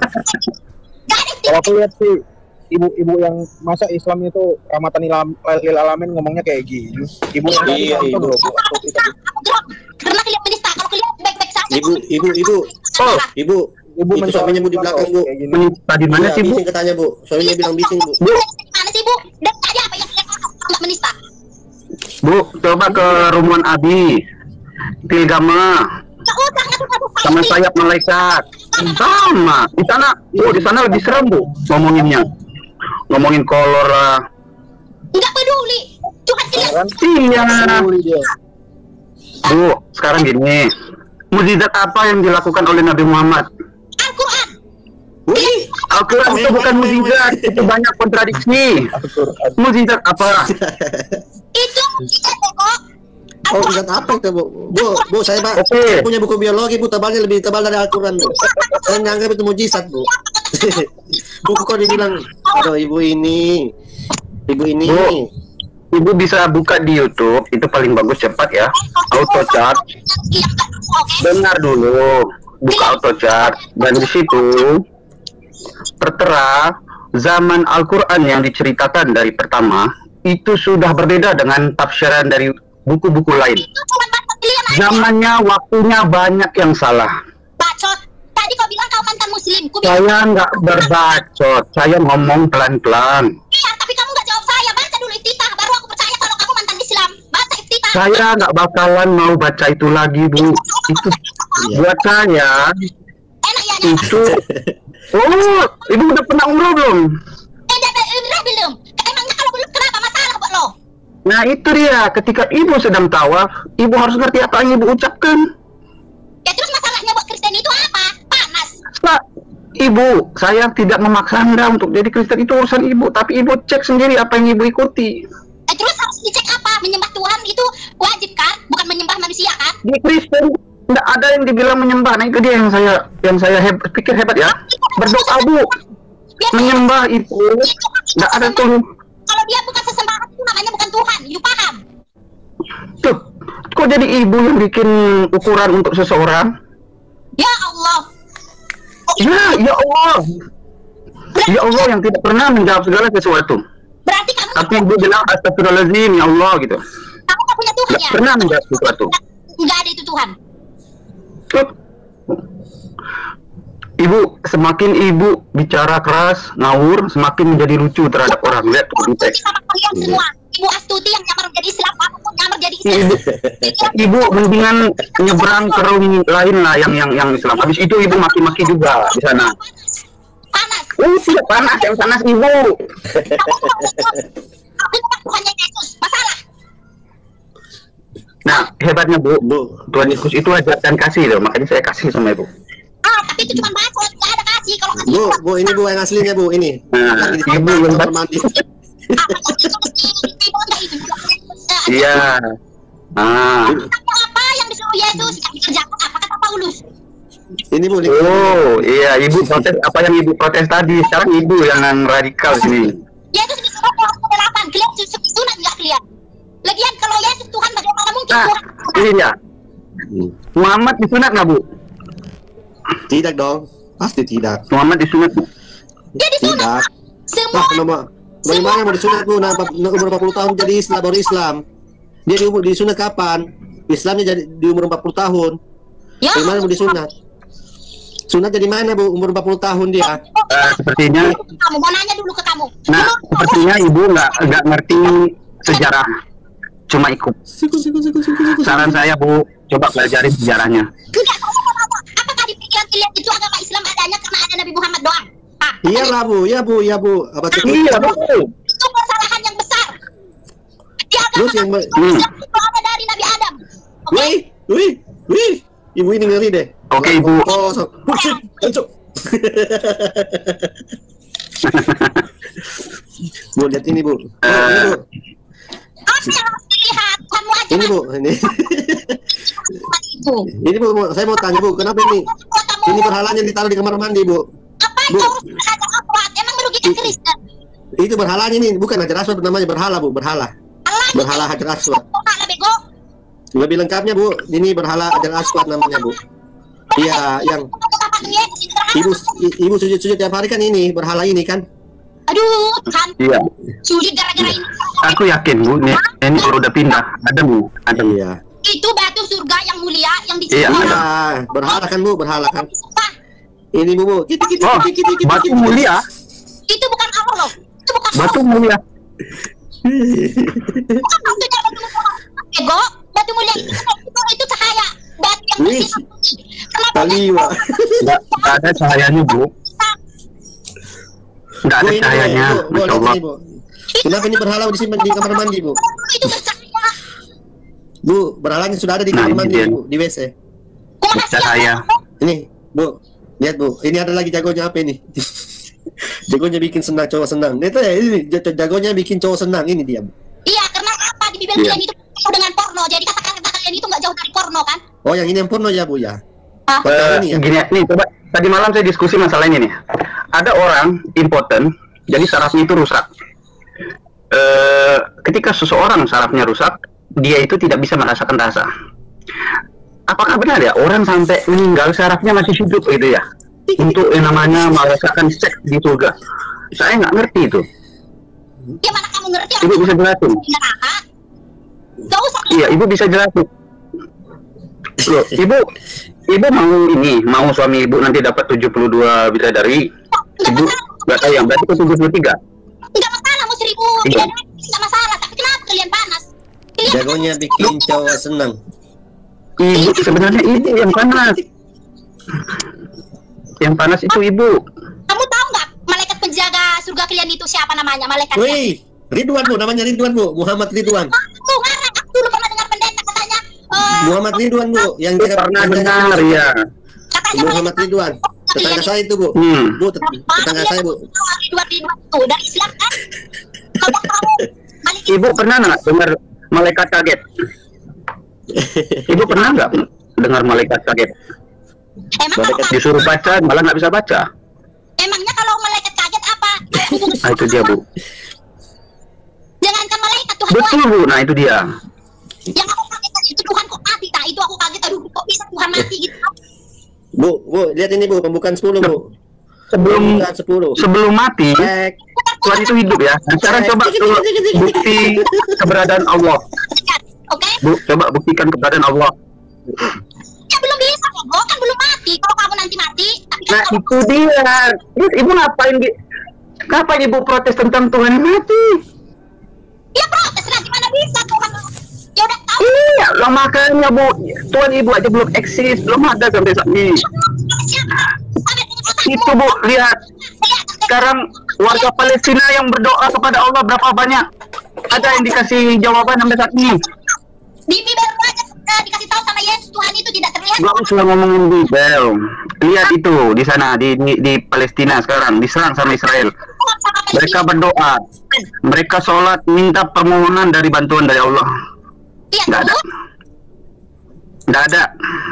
Speaker 12: Kalau aku lihat sih ibu-ibu yang masa Islam itu rahmatan lil alamin ngomongnya kayak gini. Ibu yang tadi
Speaker 2: Iya,
Speaker 12: itu
Speaker 2: ibu.
Speaker 12: loh, Bu.
Speaker 3: Karena kalian menista, kalau kalian baik-baik saja.
Speaker 2: Ibu, ibu, ibu.
Speaker 4: Oh,
Speaker 2: Ibu,
Speaker 12: Ibu
Speaker 2: itu suaminya Bu di belakang Bu.
Speaker 12: kayak gini.
Speaker 4: menista di mana
Speaker 2: Iya,
Speaker 4: sih Bu?
Speaker 2: bising katanya Bu. Suaminya bilang bising Bu.
Speaker 4: Bu,
Speaker 3: Mana sih Bu? Dan tadi apa yang kalian nggak menista?
Speaker 4: Bu, coba ke Rumuan Abi, Pilgama,
Speaker 3: Nggak usah, nggak usah, nggak usah.
Speaker 4: sama sayap malaikat. Sama. Di sana, oh di sana lebih serem Bu ngomonginnya. Ngomongin kolor lah.
Speaker 3: Nggak peduli. Tuhan kalian.
Speaker 4: Iya.
Speaker 12: Peduli dia.
Speaker 4: Bu, sekarang gini. Mukjizat apa yang dilakukan oleh Nabi Muhammad?
Speaker 3: Al-Quran.
Speaker 2: Wih,
Speaker 4: Al-Quran itu bukan mukjizat, itu banyak kontradiksi. Mukjizat apa?
Speaker 3: Itu mukjizat kok.
Speaker 2: oh bisa apa itu Bu? Bu, Bu saya Pak
Speaker 4: Oke.
Speaker 2: saya punya buku biologi Bu, tebalnya lebih tebal dari Al-Quran Bu. Saya nganggap itu mujizat Bu. Buku kok dibilang, aduh ibu ini, ibu ini.
Speaker 4: Bu, Ibu bisa buka di YouTube, itu paling bagus cepat ya. Auto chart. Dengar dulu, buka auto chart dan di situ tertera zaman Al-Quran yang diceritakan dari pertama itu sudah berbeda dengan tafsiran dari buku-buku lain. Zamannya, waktunya banyak yang salah.
Speaker 3: Bacot. Tadi kau bilang kau mantan Muslim. Ku bilang,
Speaker 4: Saya nggak berbacot, saya ngomong pelan-pelan.
Speaker 3: iya, tapi kamu nggak jawab saya. Baca dulu iftitah, baru aku percaya kalau kamu mantan Islam. Baca iftitah.
Speaker 4: Saya nggak bakalan mau baca itu lagi Bu. Itu buat saya
Speaker 3: Enak ya,
Speaker 4: itu. Oh, Ibu udah pernah umroh belum?
Speaker 3: Eh, dah, dah, dah, belum. Emangnya kalau belum kenapa masalah buat lo?
Speaker 4: Nah itu dia, ketika Ibu sedang tawaf, Ibu harus ngerti apa yang Ibu ucapkan.
Speaker 3: Ya terus masalahnya buat Kristen itu apa? Panas.
Speaker 4: Nah, Ibu, saya tidak memaksa Anda untuk jadi Kristen, itu urusan Ibu. Tapi Ibu cek sendiri apa yang Ibu ikuti.
Speaker 3: Eh terus harus dicek apa? Menyembah Tuhan itu wajib kan? Bukan menyembah manusia kan?
Speaker 4: Di Kristen tidak ada yang dibilang menyembah. Nah itu dia yang saya yang saya heb, pikir hebat ya. Berdoa Bu, menyembah itu tidak ada tuh.
Speaker 3: Kalau dia bukan sesembahan itu namanya bukan Tuhan. You paham?
Speaker 4: Tuh, kok jadi Ibu yang bikin ukuran untuk seseorang?
Speaker 3: Ya Allah.
Speaker 4: Ya, ya Allah. Ya Allah yang tidak pernah menjawab segala sesuatu.
Speaker 3: Berarti kamu
Speaker 4: Tapi Ibu bilang astagfirullahaladzim ya Allah gitu.
Speaker 3: kamu tak punya Tuhan
Speaker 4: Tidak
Speaker 3: ya?
Speaker 4: pernah menjawab sesuatu.
Speaker 3: Enggak ada itu Tuhan.
Speaker 4: Tuh. Ibu, semakin ibu bicara keras, ngawur, semakin menjadi lucu terhadap orang. Lihat tuh di teks.
Speaker 3: Sama kalian semua. Ibu Astuti yang nyamar jadi Islam, apapun nyamar jadi Islam.
Speaker 4: Ibu, ibu mendingan nyebrang ke room lain lah yang yang yang Islam. Habis itu ibu maki-maki juga di sana.
Speaker 3: Panas.
Speaker 4: Oh, tidak panas, yang panas ibu.
Speaker 3: Aku Tuhannya Yesus. Masalah.
Speaker 4: Nah, hebatnya Bu, Bu, Tuhan Yesus itu ajar dan kasih loh, makanya saya kasih sama ibu.
Speaker 3: Ah, tapi itu cuma bacot, nggak ada kasih. Kalau kasih
Speaker 2: Bu, Bu, ini Bu yang aslinya Bu, ini.
Speaker 4: Nah,
Speaker 2: Lagi di
Speaker 4: ibu yang
Speaker 2: kamar mandi.
Speaker 4: Iya. Ah.
Speaker 3: Apa yang disuruh Yesus yang dikerjakan apa kata Paulus?
Speaker 2: Ini Bu.
Speaker 4: Oh, iya, ibu protes apa yang ibu protes tadi. Sekarang ibu yang radikal sini.
Speaker 3: Yesus disuruh keluar ke delapan, kalian sunat nggak kalian? Lagian kalau Yesus Tuhan bagaimana mungkin
Speaker 4: Nah,
Speaker 3: Tuhan?
Speaker 4: ini dia. Muhammad disunat nggak Bu?
Speaker 2: Tidak dong, pasti tidak.
Speaker 4: Muhammad disunat Bu?
Speaker 3: Dia disunat.
Speaker 2: Semua. Nah, bagaimana mau disunat Bu? Nah, umur empat puluh tahun jadi Islam, baru Islam. Dia di umur disunat kapan? Islamnya jadi di umur empat puluh tahun.
Speaker 3: Ya.
Speaker 2: Bagaimana mau disunat? Sunat jadi mana Bu? Umur empat puluh tahun dia.
Speaker 4: Uh, sepertinya.
Speaker 3: Kamu mau nanya dulu ke kamu.
Speaker 4: Nah, sepertinya ibu nggak nggak ngerti sejarah. Cuma ikut. Saran saya Bu, coba pelajari sejarahnya.
Speaker 3: Enggak, apakah di pikiran kalian itu agama Islam adanya karena ada Nabi Muhammad doang? Ah,
Speaker 2: iya lah Bu, iya Bu, iya Bu. Apa itu?
Speaker 4: Iya Bu.
Speaker 3: Itu kesalahan yang besar. Di agama
Speaker 2: Terus yang
Speaker 3: Islam itu ada dari Nabi Adam. Oke?
Speaker 2: Wih, wih, wih. Ibu ini ngeri deh.
Speaker 4: Oke Ibu.
Speaker 2: Oh, so. Bu, lihat ini Bu. Oh, ini Bu.
Speaker 3: Apa yang harus dilihat? Kamu aja.
Speaker 2: Ini Bu, ini. Ini Bu, Bu, saya mau tanya Bu, kenapa ini? Ini berhalanya ditaruh di kamar mandi Bu.
Speaker 3: Apa itu Hajar Aswad? Emang merugikan Kristen?
Speaker 2: Itu berhalanya nih, bukan Hajar Aswad namanya, berhala Bu, berhala. Berhala Hajar Aswad.
Speaker 3: Berhala bego.
Speaker 2: Lebih lengkapnya Bu, ini berhala Hajar Aswad namanya Bu. Iya, yang ibu ibu sujud-sujud tiap hari kan ini berhala ini kan?
Speaker 3: Aduh, Tuhan.
Speaker 4: Iya.
Speaker 3: Sujud gara-gara ini.
Speaker 4: Aku yakin Bu, ini, ini kalau udah pindah, ada Bu, ada Bu.
Speaker 2: Iya.
Speaker 3: Itu batu surga yang mulia yang
Speaker 4: Iya,
Speaker 3: diciptakan.
Speaker 2: Iya, berhala kan Bu, berhala kan? Ini Bu, Bu. Kita, kita,
Speaker 4: Oh,
Speaker 2: kita, kita, kita,
Speaker 4: batu
Speaker 2: kita.
Speaker 4: mulia.
Speaker 3: Itu bukan Allah loh. Itu bukan
Speaker 4: Batu
Speaker 3: Allah.
Speaker 4: mulia.
Speaker 3: Bukan maksudnya batu mulia. Ego, batu mulia itu, itu, itu cahaya. Batu yang
Speaker 2: Wih.
Speaker 3: bersih. Kenapa?
Speaker 2: Kaliwa.
Speaker 4: Nggak nggak ada cahayanya Bu. Nggak
Speaker 2: Bu,
Speaker 4: ada
Speaker 2: ini, Bu,
Speaker 4: cahayanya,
Speaker 2: Bu, Bu,
Speaker 4: Masya
Speaker 2: lihat
Speaker 4: Allah.
Speaker 2: ini, Bu. Kenapa ini berhala disimpan di kamar mandi Bu?
Speaker 3: Itu bercahaya.
Speaker 2: Bu, berhalanya sudah ada di
Speaker 4: Nah,
Speaker 2: kamar
Speaker 4: ini
Speaker 2: mandi
Speaker 4: dia.
Speaker 2: Bu, di W C.
Speaker 4: Cahaya.
Speaker 2: Ini, Bu, lihat Bu, ini ada lagi jagonya apa ini? Jagonya bikin senang, cowok senang. Itu ya, ini jagonya bikin cowok senang, ini dia Bu.
Speaker 3: Iya, karena apa di bibir
Speaker 4: Iya.
Speaker 3: kalian itu penuh dengan porno. Jadi kata-kata kalian itu nggak jauh dari porno kan?
Speaker 2: Oh, yang ini yang porno ya Bu ya?
Speaker 3: Ah.
Speaker 4: Eh,
Speaker 2: Ini ya?
Speaker 4: gini, nih coba tadi malam saya diskusi masalah ini nih. Ada orang impoten, jadi sarafnya itu rusak. Eh, ketika seseorang sarafnya rusak, dia itu tidak bisa merasakan rasa. Apakah benar ya orang sampai meninggal sarafnya masih hidup gitu ya? Untuk yang namanya merasakan seks di surga. Saya nggak ngerti itu.
Speaker 3: Ya mana kamu ngerti?
Speaker 4: Ibu bisa jelasin?
Speaker 3: Neraka. Gak usah.
Speaker 4: Iya, ibu bisa jelasin. Loh, ibu, ibu mau ini, mau suami ibu nanti dapat tujuh puluh dua bidadari. Ibu nggak sayang, berarti ke tujuh puluh tiga.
Speaker 3: Enggak masalah mau seribu
Speaker 4: Iya.
Speaker 3: tidak enggak masalah, tapi kenapa kalian panas? Kalian
Speaker 2: Jagonya bikin cowok senang.
Speaker 4: Ibu sebenarnya ini yang panas. Yang panas itu ibu.
Speaker 3: kamu tahu nggak malaikat penjaga surga kalian itu siapa namanya malaikatnya?
Speaker 2: Wih, Ridwan Bu, namanya Ridwan Bu, Muhammad Ridwan.
Speaker 3: Tuh ngarang, aku dulu pernah dengar pendeta katanya. eh,
Speaker 2: Muhammad Ridwan Bu, yang
Speaker 4: Ibu pernah dengar ya.
Speaker 3: katanya
Speaker 2: Muhammad Ridwan. Tetangga saya itu Bu.
Speaker 4: Hmm.
Speaker 2: Bu, tet- tetangga saya Bu.
Speaker 3: Ridwan Ridwan tuh dari Islam kan? Kamu tahu? Malaikat
Speaker 4: Ibu pernah nggak dengar malaikat kaget? Ibu pernah nggak dengar malaikat kaget?
Speaker 3: emang kalau
Speaker 4: Malaikat disuruh baca malah nggak bisa baca.
Speaker 3: emangnya kalau malaikat kaget apa?
Speaker 4: Nah itu dia Bu.
Speaker 3: Jangankan malaikat Tuhan
Speaker 4: Betul Bu, nah itu dia.
Speaker 3: yang aku kaget tadi itu Tuhan kok mati, tak itu aku kaget aduh kok bisa Tuhan mati gitu.
Speaker 2: Bu, Bu, lihat ini Bu, pembukaan sepuluh Bu.
Speaker 4: Sebelum
Speaker 2: Pembukaan sepuluh.
Speaker 4: sebelum mati
Speaker 2: Cek.
Speaker 4: Tuhan itu hidup ya. Nah, sekarang coba tuh bukti keberadaan Allah.
Speaker 3: Oke?
Speaker 4: Bu, coba buktikan keberadaan Allah.
Speaker 3: Ya belum bisa kok, kan belum mati. Kalau kamu nanti mati, tapi
Speaker 4: Nah itu dia. Terus ibu ngapain di? Ngapain ibu protes tentang Tuhan yang mati?
Speaker 3: Ya protes lah, gimana bisa Tuhan? Ya udah tahu.
Speaker 4: Iya, lo makanya bu, Tuhan ibu aja belum eksis, belum ada sampai saat ini. Itu bu, lihat. Sekarang warga Palestina yang berdoa kepada Allah berapa banyak? Ada yang dikasih jawaban sampai saat ini?
Speaker 3: Di Bible aja uh, dikasih tahu sama Yesus Tuhan itu tidak terlihat.
Speaker 4: Gak usah ngomongin Bible. Lihat itu di sana di, di di Palestina sekarang diserang sama Israel. Mereka berdoa, mereka sholat minta permohonan dari bantuan dari Allah. Nggak ada, nggak ada.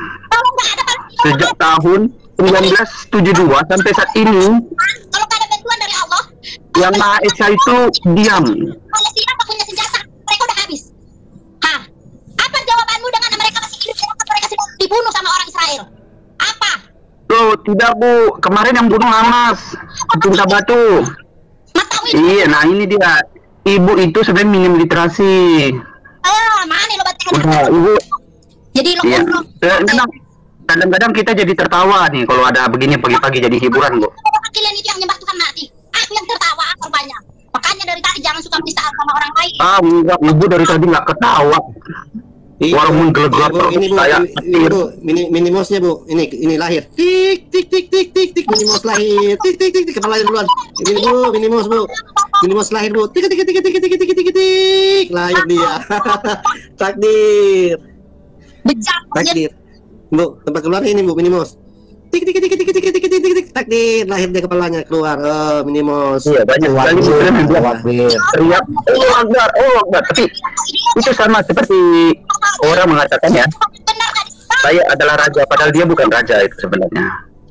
Speaker 4: Sejak tahun seribu sembilan ratus tujuh puluh dua sampai saat ini,
Speaker 3: kalau nggak ada bantuan dari Allah,
Speaker 4: yang Maha Esa itu diam.
Speaker 3: Palestina nggak punya senjata, mereka udah habis. Hah? Apa jawabanmu dengan mereka masih hidup, mereka sedang dibunuh sama orang Israel? Apa?
Speaker 4: Loh, tidak bu, kemarin yang bunuh Hamas, Cinta Batu. Iya, nah ini dia. Ibu itu sebenarnya minim literasi.
Speaker 3: Ah, mana lo baca?
Speaker 4: Udah, ibu.
Speaker 3: Jadi lo
Speaker 4: Iya. Eh, memang kadang-kadang kita jadi tertawa nih kalau ada begini pagi-pagi jadi hiburan bu.
Speaker 3: Kalian itu yang nyembah Tuhan mati. Aku yang tertawa korbannya. Makanya dari tadi jangan suka bisa sama orang lain.
Speaker 4: Ah, enggak, ibu dari tadi nggak ketawa. Walaupun gelegak
Speaker 2: Bu, ini bu,
Speaker 4: saya.
Speaker 2: ini, ini bu, mini minimosnya bu, ini ini lahir. Tik tik tik tik tik tik minimos lahir. Tik tik tik tik kepala lahir duluan. Ini bu, minimos bu, minimos lahir bu. Tik tik tik tik tik tik tik tik tik lahir dia. Takdir. Takdir. Bu, tempat keluar ini bu, minimos. Tik tik tik tik tik tik tik tik tik takdir lahir dia kepalanya keluar. Oh, minimos.
Speaker 4: Iya banyak sekali muslim yang bilang teriak oh Akbar, oh Akbar. Tapi itu sama seperti orang mengatakan ya, saya adalah raja, padahal dia bukan raja itu sebenarnya.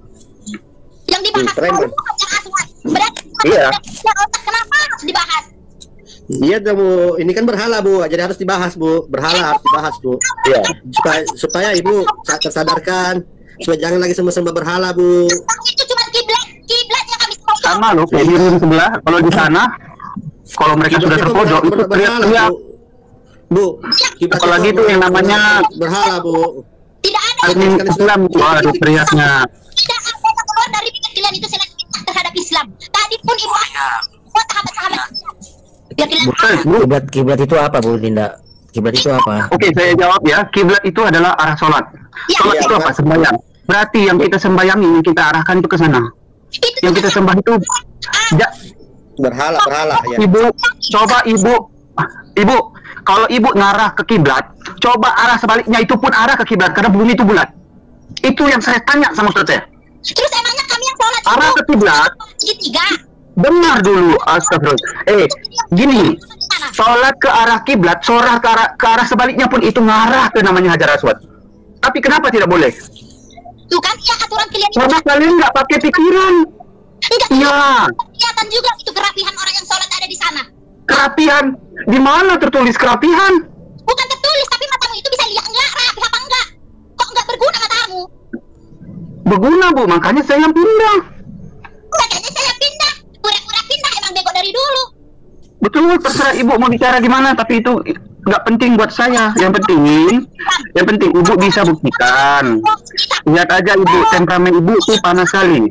Speaker 3: Yang dibahas
Speaker 2: hmm,
Speaker 3: berarti
Speaker 4: iya.
Speaker 3: Kenapa harus dibahas?
Speaker 2: Iya dong bu, ini kan berhala bu, jadi harus dibahas bu, berhala harus dibahas bu.
Speaker 4: Iya.
Speaker 2: Supaya supaya ibu tersadarkan, supaya jangan lagi sembah-sembah berhala bu.
Speaker 3: Itu cuma kiblat, kiblat yang kami sembah.
Speaker 4: Sama loh, kayak di room sebelah. Kalau di sana, kalau mereka sudah terpojok itu teriak-teriak.
Speaker 2: Bu,
Speaker 4: apalagi itu yang namanya
Speaker 2: berhala bu.
Speaker 3: Tidak ada
Speaker 4: admin Islam itu ada teriaknya.
Speaker 3: Tidak ada yang keluar dari pikiran kalian itu selain fitnah terhadap Islam. Tadi pun ibu buat sahabat-sahabat. Biar kalian
Speaker 8: Kiblat kiblat itu apa Bu Linda? Kiblat itu apa?
Speaker 4: Oke, saya jawab ya. Kiblat itu adalah arah sholat. Sholat itu apa? Sembahyang. Berarti yang kita sembahyang ini kita arahkan itu ke sana. Yang kita sembah itu ja,
Speaker 2: berhala, berhala ya.
Speaker 4: Ibu, coba ibu, ibu, kalau ibu ngarah ke kiblat, coba arah sebaliknya itu pun arah ke kiblat karena bumi itu bulat. Itu yang saya tanya sama Ustaz saya.
Speaker 3: Terus emangnya kami yang sholat
Speaker 4: arah ke kiblat?
Speaker 3: Segitiga.
Speaker 4: Dengar dulu, astagfirullah. Eh, gini, sholat ke arah kiblat, sholat ke arah, ke arah sebaliknya pun itu ngarah ke namanya Hajar Aswad. Tapi kenapa tidak boleh?
Speaker 3: Tuh kan ya aturan kalian itu.
Speaker 4: Karena kalian nggak pakai pikiran.
Speaker 3: Enggak.
Speaker 4: Iya.
Speaker 3: Kelihatan juga itu kerapihan orang yang sholat ada di sana.
Speaker 4: Kerapihan? Di mana tertulis kerapihan?
Speaker 3: Bukan tertulis, tapi matamu itu bisa lihat enggak rapi apa enggak? Kok enggak berguna matamu?
Speaker 4: Berguna bu, makanya saya yang pindah.
Speaker 3: Makanya saya pindah. Pura-pura pindah emang bego dari dulu.
Speaker 4: Betul, terserah ibu mau bicara gimana, tapi itu nggak penting buat saya. Yang penting, yang penting ibu bisa buktikan. Lihat aja ibu, temperamen ibu tuh panas sekali.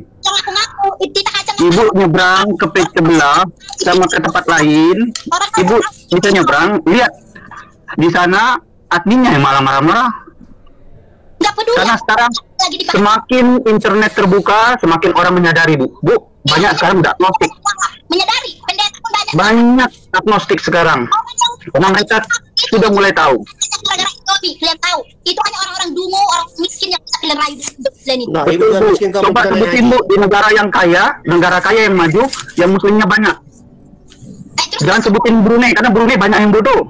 Speaker 4: Ibu nyebrang ke page sebelah sama ke tempat lain, ibu bisa nyebrang. Lihat di sana adminnya yang malah marah-marah. Karena sekarang semakin internet terbuka, semakin orang menyadari bu. Bu, banyak sekarang nggak agnostik.
Speaker 3: Menyadari, pendeta pun banyak.
Speaker 4: Banyak agnostik sekarang. Karena mereka sudah mulai tahu.
Speaker 3: Gara-gara ekonomi, kalian tahu. Itu hanya orang-orang dungu, orang miskin yang bisa kalian rayu untuk kalian itu.
Speaker 2: Nah,
Speaker 4: betul bu. Coba sebutin bu di negara yang kaya, negara kaya yang maju, yang muslimnya banyak. Jangan sebutin Brunei, karena Brunei banyak yang bodoh.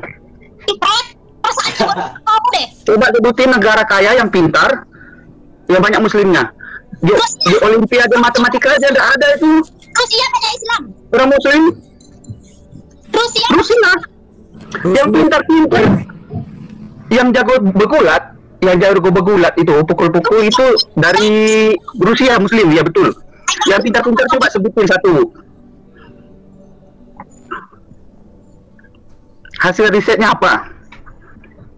Speaker 4: Coba sebutin negara kaya yang pintar, yang banyak muslimnya. Di, di Olimpiade matematika aja nggak ada itu.
Speaker 3: Rusia banyak Islam.
Speaker 4: Orang muslim.
Speaker 3: Rusia.
Speaker 4: Rusia. Yang pintar-pintar, yang jago begulat, yang jago begulat itu pukul-pukul itu dari Rusia muslim, ya betul. Yang pintar-pintar coba sebutin satu. Hasil risetnya apa?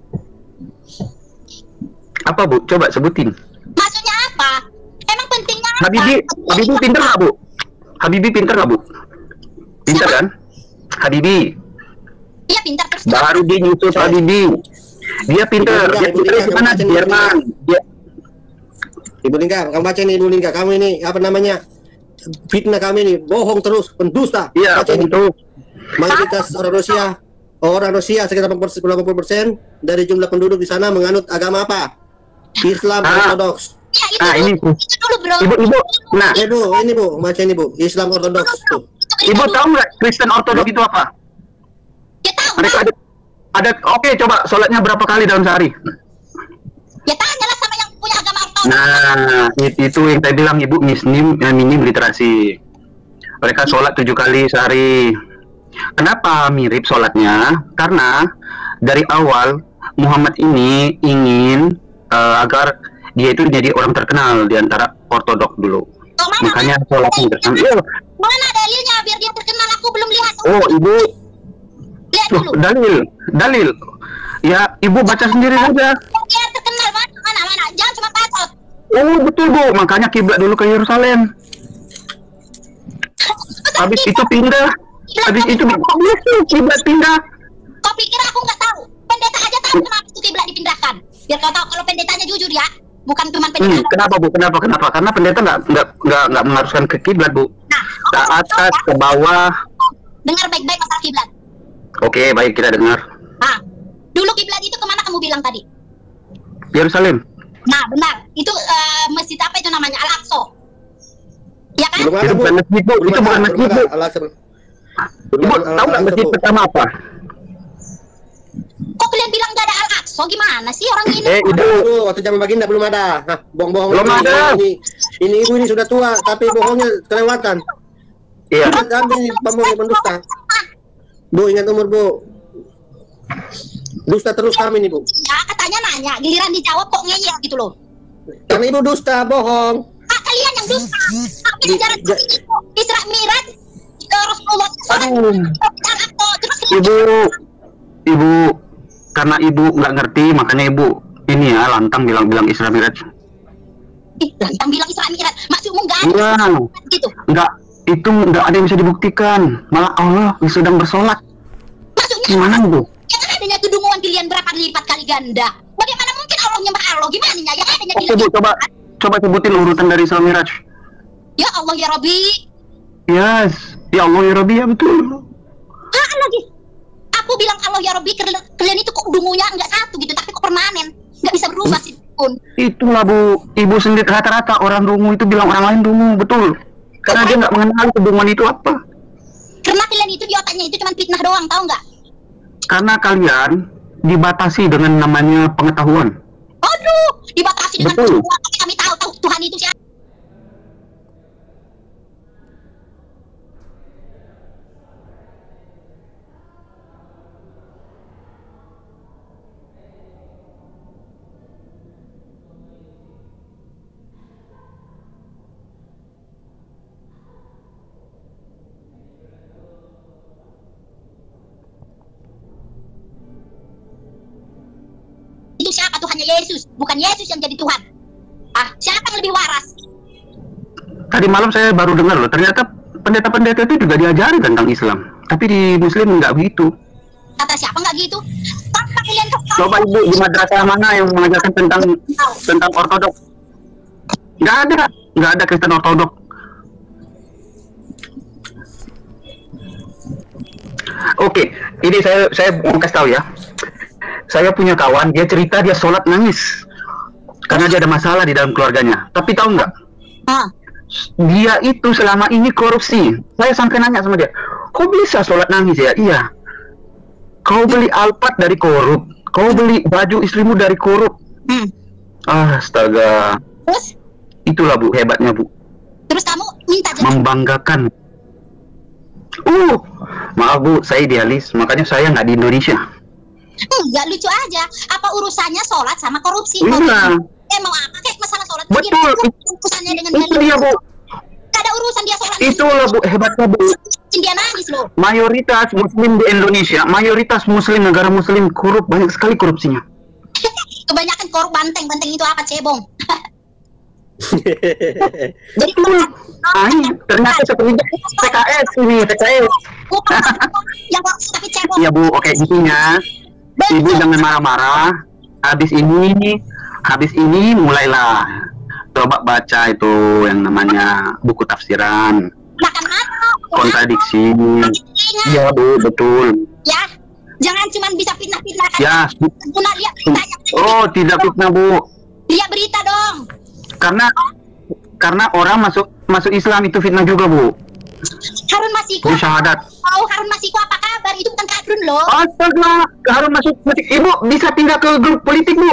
Speaker 4: Apa bu? Coba sebutin.
Speaker 3: Maksudnya apa? Emang pentingnya
Speaker 4: Habibi, Habibi pinter nggak bu? Habibi pinter nggak bu? Pinter kan? Habibi.
Speaker 3: Iya pintar terus.
Speaker 4: Baru dia nyusul Habibi. Dia pinter. Dia pinter di mana? Jerman. Dia.
Speaker 2: Ibu Lingga, kamu baca nih Ibu Lingga, kamu ini apa namanya? Fitnah kami ini, bohong terus, pendusta.
Speaker 4: Iya,
Speaker 2: baca ini.
Speaker 4: itu.
Speaker 2: Mayoritas orang Rusia, orang Rusia sekitar delapan puluh persen dari jumlah penduduk di sana menganut agama apa? Islam
Speaker 4: Ah.
Speaker 2: Ortodoks.
Speaker 3: Ya, itu,
Speaker 4: Ah, ini bu.
Speaker 3: itu dulu bro.
Speaker 4: Ibu, ibu. Nah,
Speaker 2: Eh bu, ini bu, baca ini bu, Islam Ortodoks tuh.
Speaker 4: ibu tahu nggak Kristen Ortodok itu apa?
Speaker 3: Ya tahu.
Speaker 4: Mereka
Speaker 3: Bang.
Speaker 4: ada, ada oke coba sholatnya berapa kali dalam sehari?
Speaker 3: Ya tanyalah sama yang punya agama ortodoks.
Speaker 4: Nah, it- itu yang saya bilang ibu minim, eh, minim literasi. Mereka sholat tujuh kali sehari. Kenapa mirip sholatnya? Karena dari awal Muhammad ini ingin eh, agar dia itu jadi orang terkenal di antara Ortodok dulu.
Speaker 3: Oh, mana,
Speaker 4: Makanya
Speaker 3: mana?
Speaker 4: sholatnya terkenal. Iya.
Speaker 3: Mana dalilnya biar dia terkenal? Aku belum lihat.
Speaker 4: Oh ibu,
Speaker 3: Lihat
Speaker 4: tuh,
Speaker 3: dulu.
Speaker 4: dalil, dalil. Ya ibu baca sendiri saja.
Speaker 3: Biar terkenal mana mana mana. Jangan cuma patok.
Speaker 4: Oh betul bu, makanya kiblat dulu ke Yerusalem. Habis itu pindah, habis itu kiblat pindah.
Speaker 3: Kau pikir aku nggak tahu? Pendeta aja tahu kenapa itu kiblat dipindahkan. Biar kau tahu kalau pendetanya jujur ya, bukan cuma pendeta.
Speaker 4: Hmm, kenapa bu? Kenapa? Kenapa? Karena pendeta nggak nggak nggak nggak mengharuskan ke kiblat bu.
Speaker 3: Nah,
Speaker 4: Ke atas, ke bawah.
Speaker 3: dengar baik-baik masalah kiblat.
Speaker 4: Oke, baik kita dengar.
Speaker 3: Nah, dulu kiblat itu kemana kamu bilang tadi?
Speaker 4: Yerusalem.
Speaker 3: Nah, benar. Itu eh, masjid apa itu namanya? Al-Aqsa. Ya kan?
Speaker 2: Belum ada
Speaker 4: Itu
Speaker 2: bu.
Speaker 4: bukan masjid bu, itu bukan masjid bu.
Speaker 2: Alasan.
Speaker 4: Ibu tahu nggak masjid pertama apa?
Speaker 3: Kok kalian bilang gak ada Al-Aqsa? Gimana sih orang ini?
Speaker 4: Eh, ibu.
Speaker 2: Aduh, waktu zaman baginda belum ada. Hah, bohong-bohong.
Speaker 4: Belum
Speaker 2: ini.
Speaker 4: ada.
Speaker 2: Ini, ini ibu ini sudah tua, tapi bohongnya kelewatan.
Speaker 4: Iya.
Speaker 2: Kami ini pembohong pendusta. Bu, ingat umur bu. Dusta terus kami nih bu.
Speaker 3: Ya, katanya nanya. Giliran dijawab kok ngeyel gitu loh.
Speaker 2: Karena ibu dusta, bohong.
Speaker 3: Ah, kalian yang dusta. Tapi
Speaker 2: Di-
Speaker 3: ajaran
Speaker 2: ja-
Speaker 3: Isra Mi'raj eh, Rasulullah sholat
Speaker 4: Aduh.
Speaker 3: Al-Aqsa. Terus
Speaker 4: Ibu, ibu, karena ibu nggak ngerti, makanya ibu ini ya lantang bilang-bilang Isra Mi'raj.
Speaker 3: Ih, lantang bilang Isra Mi'raj. Maksudmu nggak ada
Speaker 4: Iya,
Speaker 3: gitu?
Speaker 4: nggak itu nggak ada yang bisa dibuktikan. Malah Allah sedang bersolat.
Speaker 3: Maksudnya
Speaker 4: Gimana ibu?
Speaker 3: yang adanya kedunguan kalian berapa lipat kali ganda? Bagaimana mungkin Allah nyembah Allah? Gimana ya? Yang adanya
Speaker 4: Oke bu, coba coba sebutin urutan dari Isra Mi'raj.
Speaker 3: Ya Allah ya Rabbi.
Speaker 4: Yes, ya Allah ya Rabbi ya betul.
Speaker 3: Hah lagi? Aku bilang Allah ya Rabbi, kalian kalian itu kok dungunya nggak satu gitu, tapi kok permanen, nggak bisa berubah sih pun.
Speaker 4: Itulah bu, ibu sendiri rata-rata orang dungu itu bilang orang lain dungu, betul. Karena dia nggak mengenal kedunguan itu apa.
Speaker 3: Karena kalian itu di otaknya itu cuma fitnah doang, tahu nggak?
Speaker 4: Karena kalian dibatasi dengan namanya pengetahuan.
Speaker 3: Aduh, dibatasi dengan
Speaker 4: Betul.
Speaker 3: Tuhan, tapi kami tahu tahu Tuhan itu siapa. Itu siapa? Tuhannya Yesus, bukan Yesus yang jadi Tuhan. Ah, siapa yang lebih waras?
Speaker 4: Tadi malam saya baru dengar loh, ternyata pendeta-pendeta itu juga diajari tentang Islam. Tapi di Muslim nggak begitu.
Speaker 3: Kata siapa nggak gitu? Tanpa kalian tahu.
Speaker 4: Coba ibu di madrasah mana yang mengajarkan tentang tentang Ortodok? Nggak ada, nggak ada Kristen Ortodok. Oke, ini saya saya mau kasih tahu ya. Saya punya kawan, dia cerita dia sholat nangis karena dia ada masalah di dalam keluarganya. Tapi tahu nggak?
Speaker 3: Ah.
Speaker 4: Dia itu selama ini korupsi. Saya sampai nanya sama dia, kok bisa sholat nangis ya? Iya. Kau beli Alphard dari korup, kau beli baju istrimu dari korup.
Speaker 3: Hmm.
Speaker 4: Astaga.
Speaker 3: Terus,
Speaker 4: Itulah bu hebatnya bu,
Speaker 3: terus kamu minta jadi
Speaker 4: membanggakan. Uh, maaf bu, saya idealis, makanya saya nggak di Indonesia.
Speaker 3: enggak lucu aja. Apa urusannya sholat sama korupsi?
Speaker 4: Iya.
Speaker 3: Eh mau apa kayak masalah sholat?
Speaker 4: Betul.
Speaker 3: Dia urusannya dengan
Speaker 4: Itu dia bu,
Speaker 3: Gak ada urusan dia sholat.
Speaker 4: itulah bu hebatnya bu.
Speaker 3: Dia nangis loh.
Speaker 4: Mayoritas Muslim di Indonesia, mayoritas Muslim negara Muslim korup, banyak sekali korupsinya.
Speaker 3: Kebanyakan korup banteng, banteng itu apa cebong? Jadi
Speaker 4: Ah, ternyata seperti P K S ini, P K S.
Speaker 3: yang tapi cebong.
Speaker 4: Iya Bu, oke intinya Ibu jangan marah-marah. Habis ini, habis ini mulailah coba baca itu yang namanya buku tafsiran. Kontradiksi. Iya Bu, betul.
Speaker 3: Ya, jangan cuma bisa fitnah-fitnah.
Speaker 4: Ya.
Speaker 3: Guna lihat beritanya.
Speaker 4: Oh, tidak fitnah Bu.
Speaker 3: Lihat berita dong.
Speaker 4: Karena karena orang masuk masuk Islam itu fitnah juga Bu.
Speaker 3: Harun Masiku.
Speaker 4: Bu syahadat.
Speaker 3: Oh, Harun Masiku apa kabar? Itu bukan kafirun loh.
Speaker 4: Astaga, Harun masuk masuk Ibu bisa pindah ke grup politik Bu.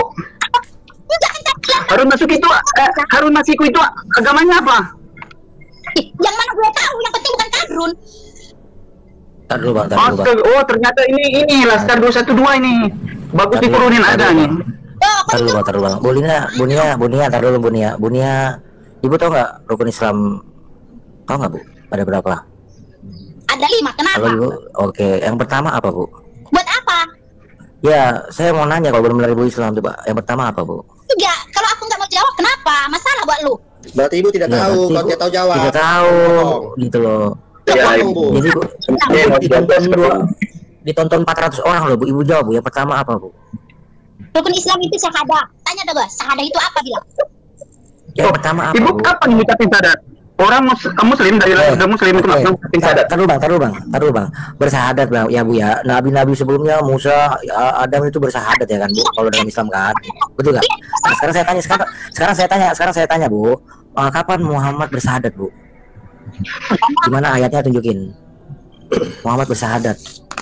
Speaker 4: Harun masuk itu eh, Harun Masiku itu agamanya apa?
Speaker 3: Yang mana gue tahu, yang penting bukan kafirun.
Speaker 8: Tar dulu bang, tar dulu bang.
Speaker 4: Oh ternyata ini ini Laskar dua satu dua ini. Bagus diturunin ada nih.
Speaker 8: Tar dulu bang, tar dulu bang. Bunia, Bunia, Bunia, tar dulu Bunia, Bunia. Ibu tahu nggak rukun Islam? Tahu nggak Bu? Ada berapa?
Speaker 3: Ada lima, kenapa?
Speaker 8: Kalau Ibu, oke. Yang pertama apa Bu?
Speaker 3: Buat apa?
Speaker 8: Ya, saya mau nanya kalau benar-benar Ibu Islam coba. Yang pertama apa Bu?
Speaker 3: Enggak, kalau aku nggak mau jawab, kenapa? Masalah buat lu.
Speaker 2: Berarti Ibu tidak
Speaker 8: Ya,
Speaker 2: tahu,
Speaker 8: berarti
Speaker 2: kalau
Speaker 8: Ibu
Speaker 2: tidak tahu jawab.
Speaker 8: Tidak tahu, gitu loh.
Speaker 2: Ya, Ibu.
Speaker 8: Jadi Bu, Ibu ditonton dua, ditonton empat ratus orang loh Bu. Ibu jawab Bu. Yang pertama apa Bu?
Speaker 3: Rukun Islam itu syahadah. Tanya dong, Bos. Syahadah itu apa bilang?
Speaker 8: Yang pertama apa
Speaker 4: Ibu
Speaker 8: Bu?
Speaker 4: kapan ngucapin syahadat? Orang mus muslim dari lahir udah muslim itu nggak ngucapin syahadat.
Speaker 8: Taruh bang, taruh bang, taruh bang. Bersahadat bang, ya Bu ya. Nabi-nabi sebelumnya Musa, Adam itu bersahadat ya kan Bu? Kalau dalam Islam kan, betul nggak? Nah, sekarang saya tanya, sekarang, sekarang saya tanya, sekarang saya tanya Bu, uh, kapan Muhammad bersahadat Bu? Gimana ayatnya tunjukin? Muhammad bersahadat.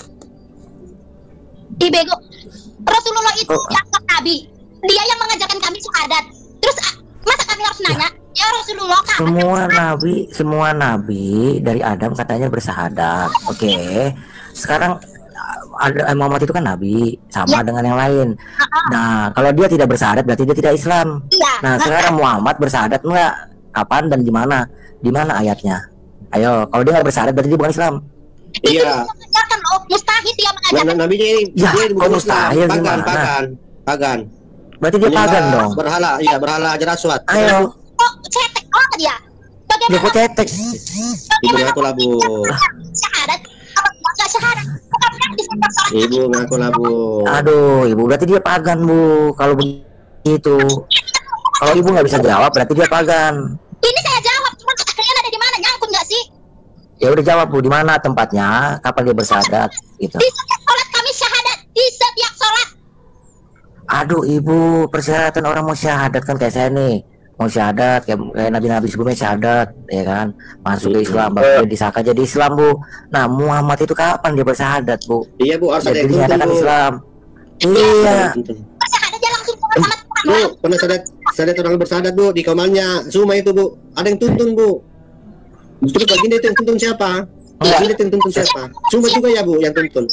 Speaker 3: Ih bego. Rasulullah itu
Speaker 8: Oh.
Speaker 3: yang Nabi. Dia yang mengajarkan kami syahadat. Terus ah, masa kami harus nanya? Ya Rasulullah kan.
Speaker 8: Semua nabi, semua nabi dari Adam katanya bersahadat. Oke. Sekarang ada Muhammad itu kan nabi sama dengan yang lain. Nah, kalau dia tidak bersahadat berarti dia tidak Islam. Nah, sekarang Muhammad bersahadat enggak? Kapan dan di mana? Di mana ayatnya? Ayo, kalau dia nggak bersahadat berarti dia bukan Islam.
Speaker 2: Iya.
Speaker 3: Mengajarkan loh, mustahil dia mengajarkan.
Speaker 2: Nah, nabinya ini
Speaker 8: Ya,
Speaker 2: dia
Speaker 8: kok
Speaker 2: bukan Islam,
Speaker 8: mustahil
Speaker 2: pagan,
Speaker 8: gimana?
Speaker 2: pagan, pagan.
Speaker 8: Berarti dia
Speaker 2: Menyembah
Speaker 8: pagan dong.
Speaker 2: Berhala, iya berhala Hajar Aswad.
Speaker 8: Ayo,
Speaker 3: Oh, cetek apa dia?
Speaker 8: dia kok cetek?
Speaker 2: Ibu ngaku lah Bu.
Speaker 3: Syahadat. Apa enggak syahadat? Bukan kan di setiap salat.
Speaker 2: Ibu ngaku lah Bu.
Speaker 8: Aduh, ibu berarti dia pagan Bu. Kalau begitu, kalau ibu nggak bisa jawab berarti dia pagan.
Speaker 3: Ini saya jawab, cuma kalian ada di mana? Nyangkut nggak sih?
Speaker 8: Ya udah jawab Bu, di mana tempatnya? Kapan dia bersahadat? Gitu.
Speaker 3: Di setiap sholat kami syahadat. Di setiap sholat.
Speaker 8: Aduh ibu, persyaratan orang mau syahadat kan kayak saya nih, mau syahadat kayak, kayak nabi-nabi sebelumnya syahadat, ya kan, masuk ke Islam, baru disahkan jadi Islam Bu. Nah Muhammad itu kapan dia bersahadat Bu?
Speaker 2: Iya Bu, harus ada yang
Speaker 8: Jadi
Speaker 2: tuntun
Speaker 8: dinyatakan
Speaker 2: Bu.
Speaker 8: Islam. Iya.
Speaker 3: Syahadat dia langsung sama Tuhan.
Speaker 2: Bu, pernah sadat sadat orang bersahadat Bu di kamarnya Zuma itu Bu. Ada yang tuntun Bu. Terus baginda itu yang tuntun siapa? Baginda itu yang tuntun siapa? Zuma juga ya Bu yang tuntun.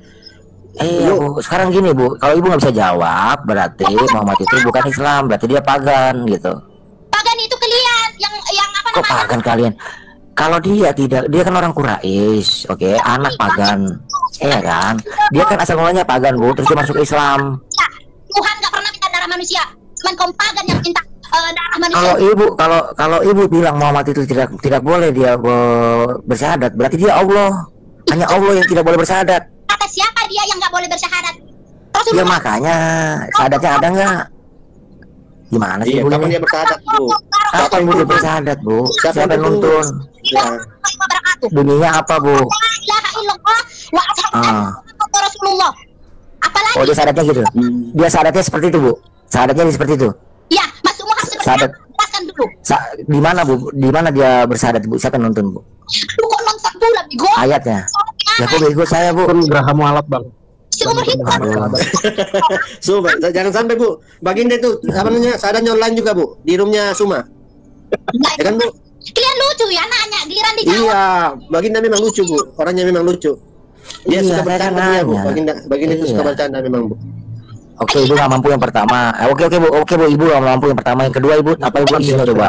Speaker 8: Iya Bu, sekarang gini Bu, kalau ibu nggak bisa jawab berarti Muhammad itu bukan Islam, berarti dia pagan gitu.
Speaker 3: Pagan itu kalian yang yang apa
Speaker 8: Kok
Speaker 3: namanya?
Speaker 8: pagan kalian? Kalau dia tidak, dia kan orang Quraisy, oke, anak pagan, iya kan? Dia kan asal mulanya pagan Bu, terus dia masuk Islam.
Speaker 3: Ya, Tuhan nggak pernah minta darah manusia, cuman kaum pagan yang minta eh, darah manusia.
Speaker 8: Kalau ibu, kalau kalau ibu bilang Muhammad itu tidak tidak boleh dia be- bersyahadat, berarti dia Allah. Hanya Allah yang tidak boleh bersyahadat.
Speaker 3: Kata siapa dia yang nggak boleh bersyahadat?
Speaker 8: Ya
Speaker 3: Rasulullah.
Speaker 8: makanya syahadatnya ada nggak? Gimana sih
Speaker 2: Iya,
Speaker 8: Bu
Speaker 2: kapan
Speaker 8: ini?
Speaker 2: dia bersahadat Bu?
Speaker 8: Kapan Bu dia bersyahadat Bu?
Speaker 2: Siapa
Speaker 8: Siapa yang
Speaker 2: yang
Speaker 8: nuntun?
Speaker 2: Ya.
Speaker 8: Bunyinya apa Bu?
Speaker 3: La ilaha illallah wa asyhadu
Speaker 8: Ah.
Speaker 3: anna Rasulullah. Apalagi?
Speaker 8: Oh dia syahadatnya gitu? Dia syahadatnya seperti itu Bu? Syahadatnya seperti itu?
Speaker 3: Ya, Mas Umar harus
Speaker 8: Syahadat.
Speaker 3: jelaskan dulu.
Speaker 8: Sa- di mana Bu? Di mana dia bersyahadat Bu? Siapa yang nuntun Bu?
Speaker 3: Lu kok nonton bulan bego?
Speaker 8: Ayatnya? Ya kok bego saya Bu?
Speaker 12: Kan Geraha mualaf Bang.
Speaker 3: Seumur hidup.
Speaker 8: Aduh.
Speaker 2: Suma, jangan sampai Bu. Baginda itu apa namanya? Sahadatnya online juga Bu di roomnya Suma.
Speaker 3: Nggak,
Speaker 2: Ya kan Bu?
Speaker 3: Kalian lucu ya nanya, giliran dijawab.
Speaker 2: Iya, Baginda memang lucu Bu. Orangnya memang lucu. Dia
Speaker 8: Iya,
Speaker 2: suka
Speaker 8: saya
Speaker 2: bercanda
Speaker 8: kan
Speaker 2: dia Bu.
Speaker 8: nanya.
Speaker 2: Baginda, Baginda itu
Speaker 8: Iya.
Speaker 2: suka bercanda memang Bu.
Speaker 8: Oke ibu nggak mampu yang pertama. Eh, oke oke Bu, oke Bu, ibu nggak mampu yang pertama. Yang kedua ibu apa ibu bisa coba?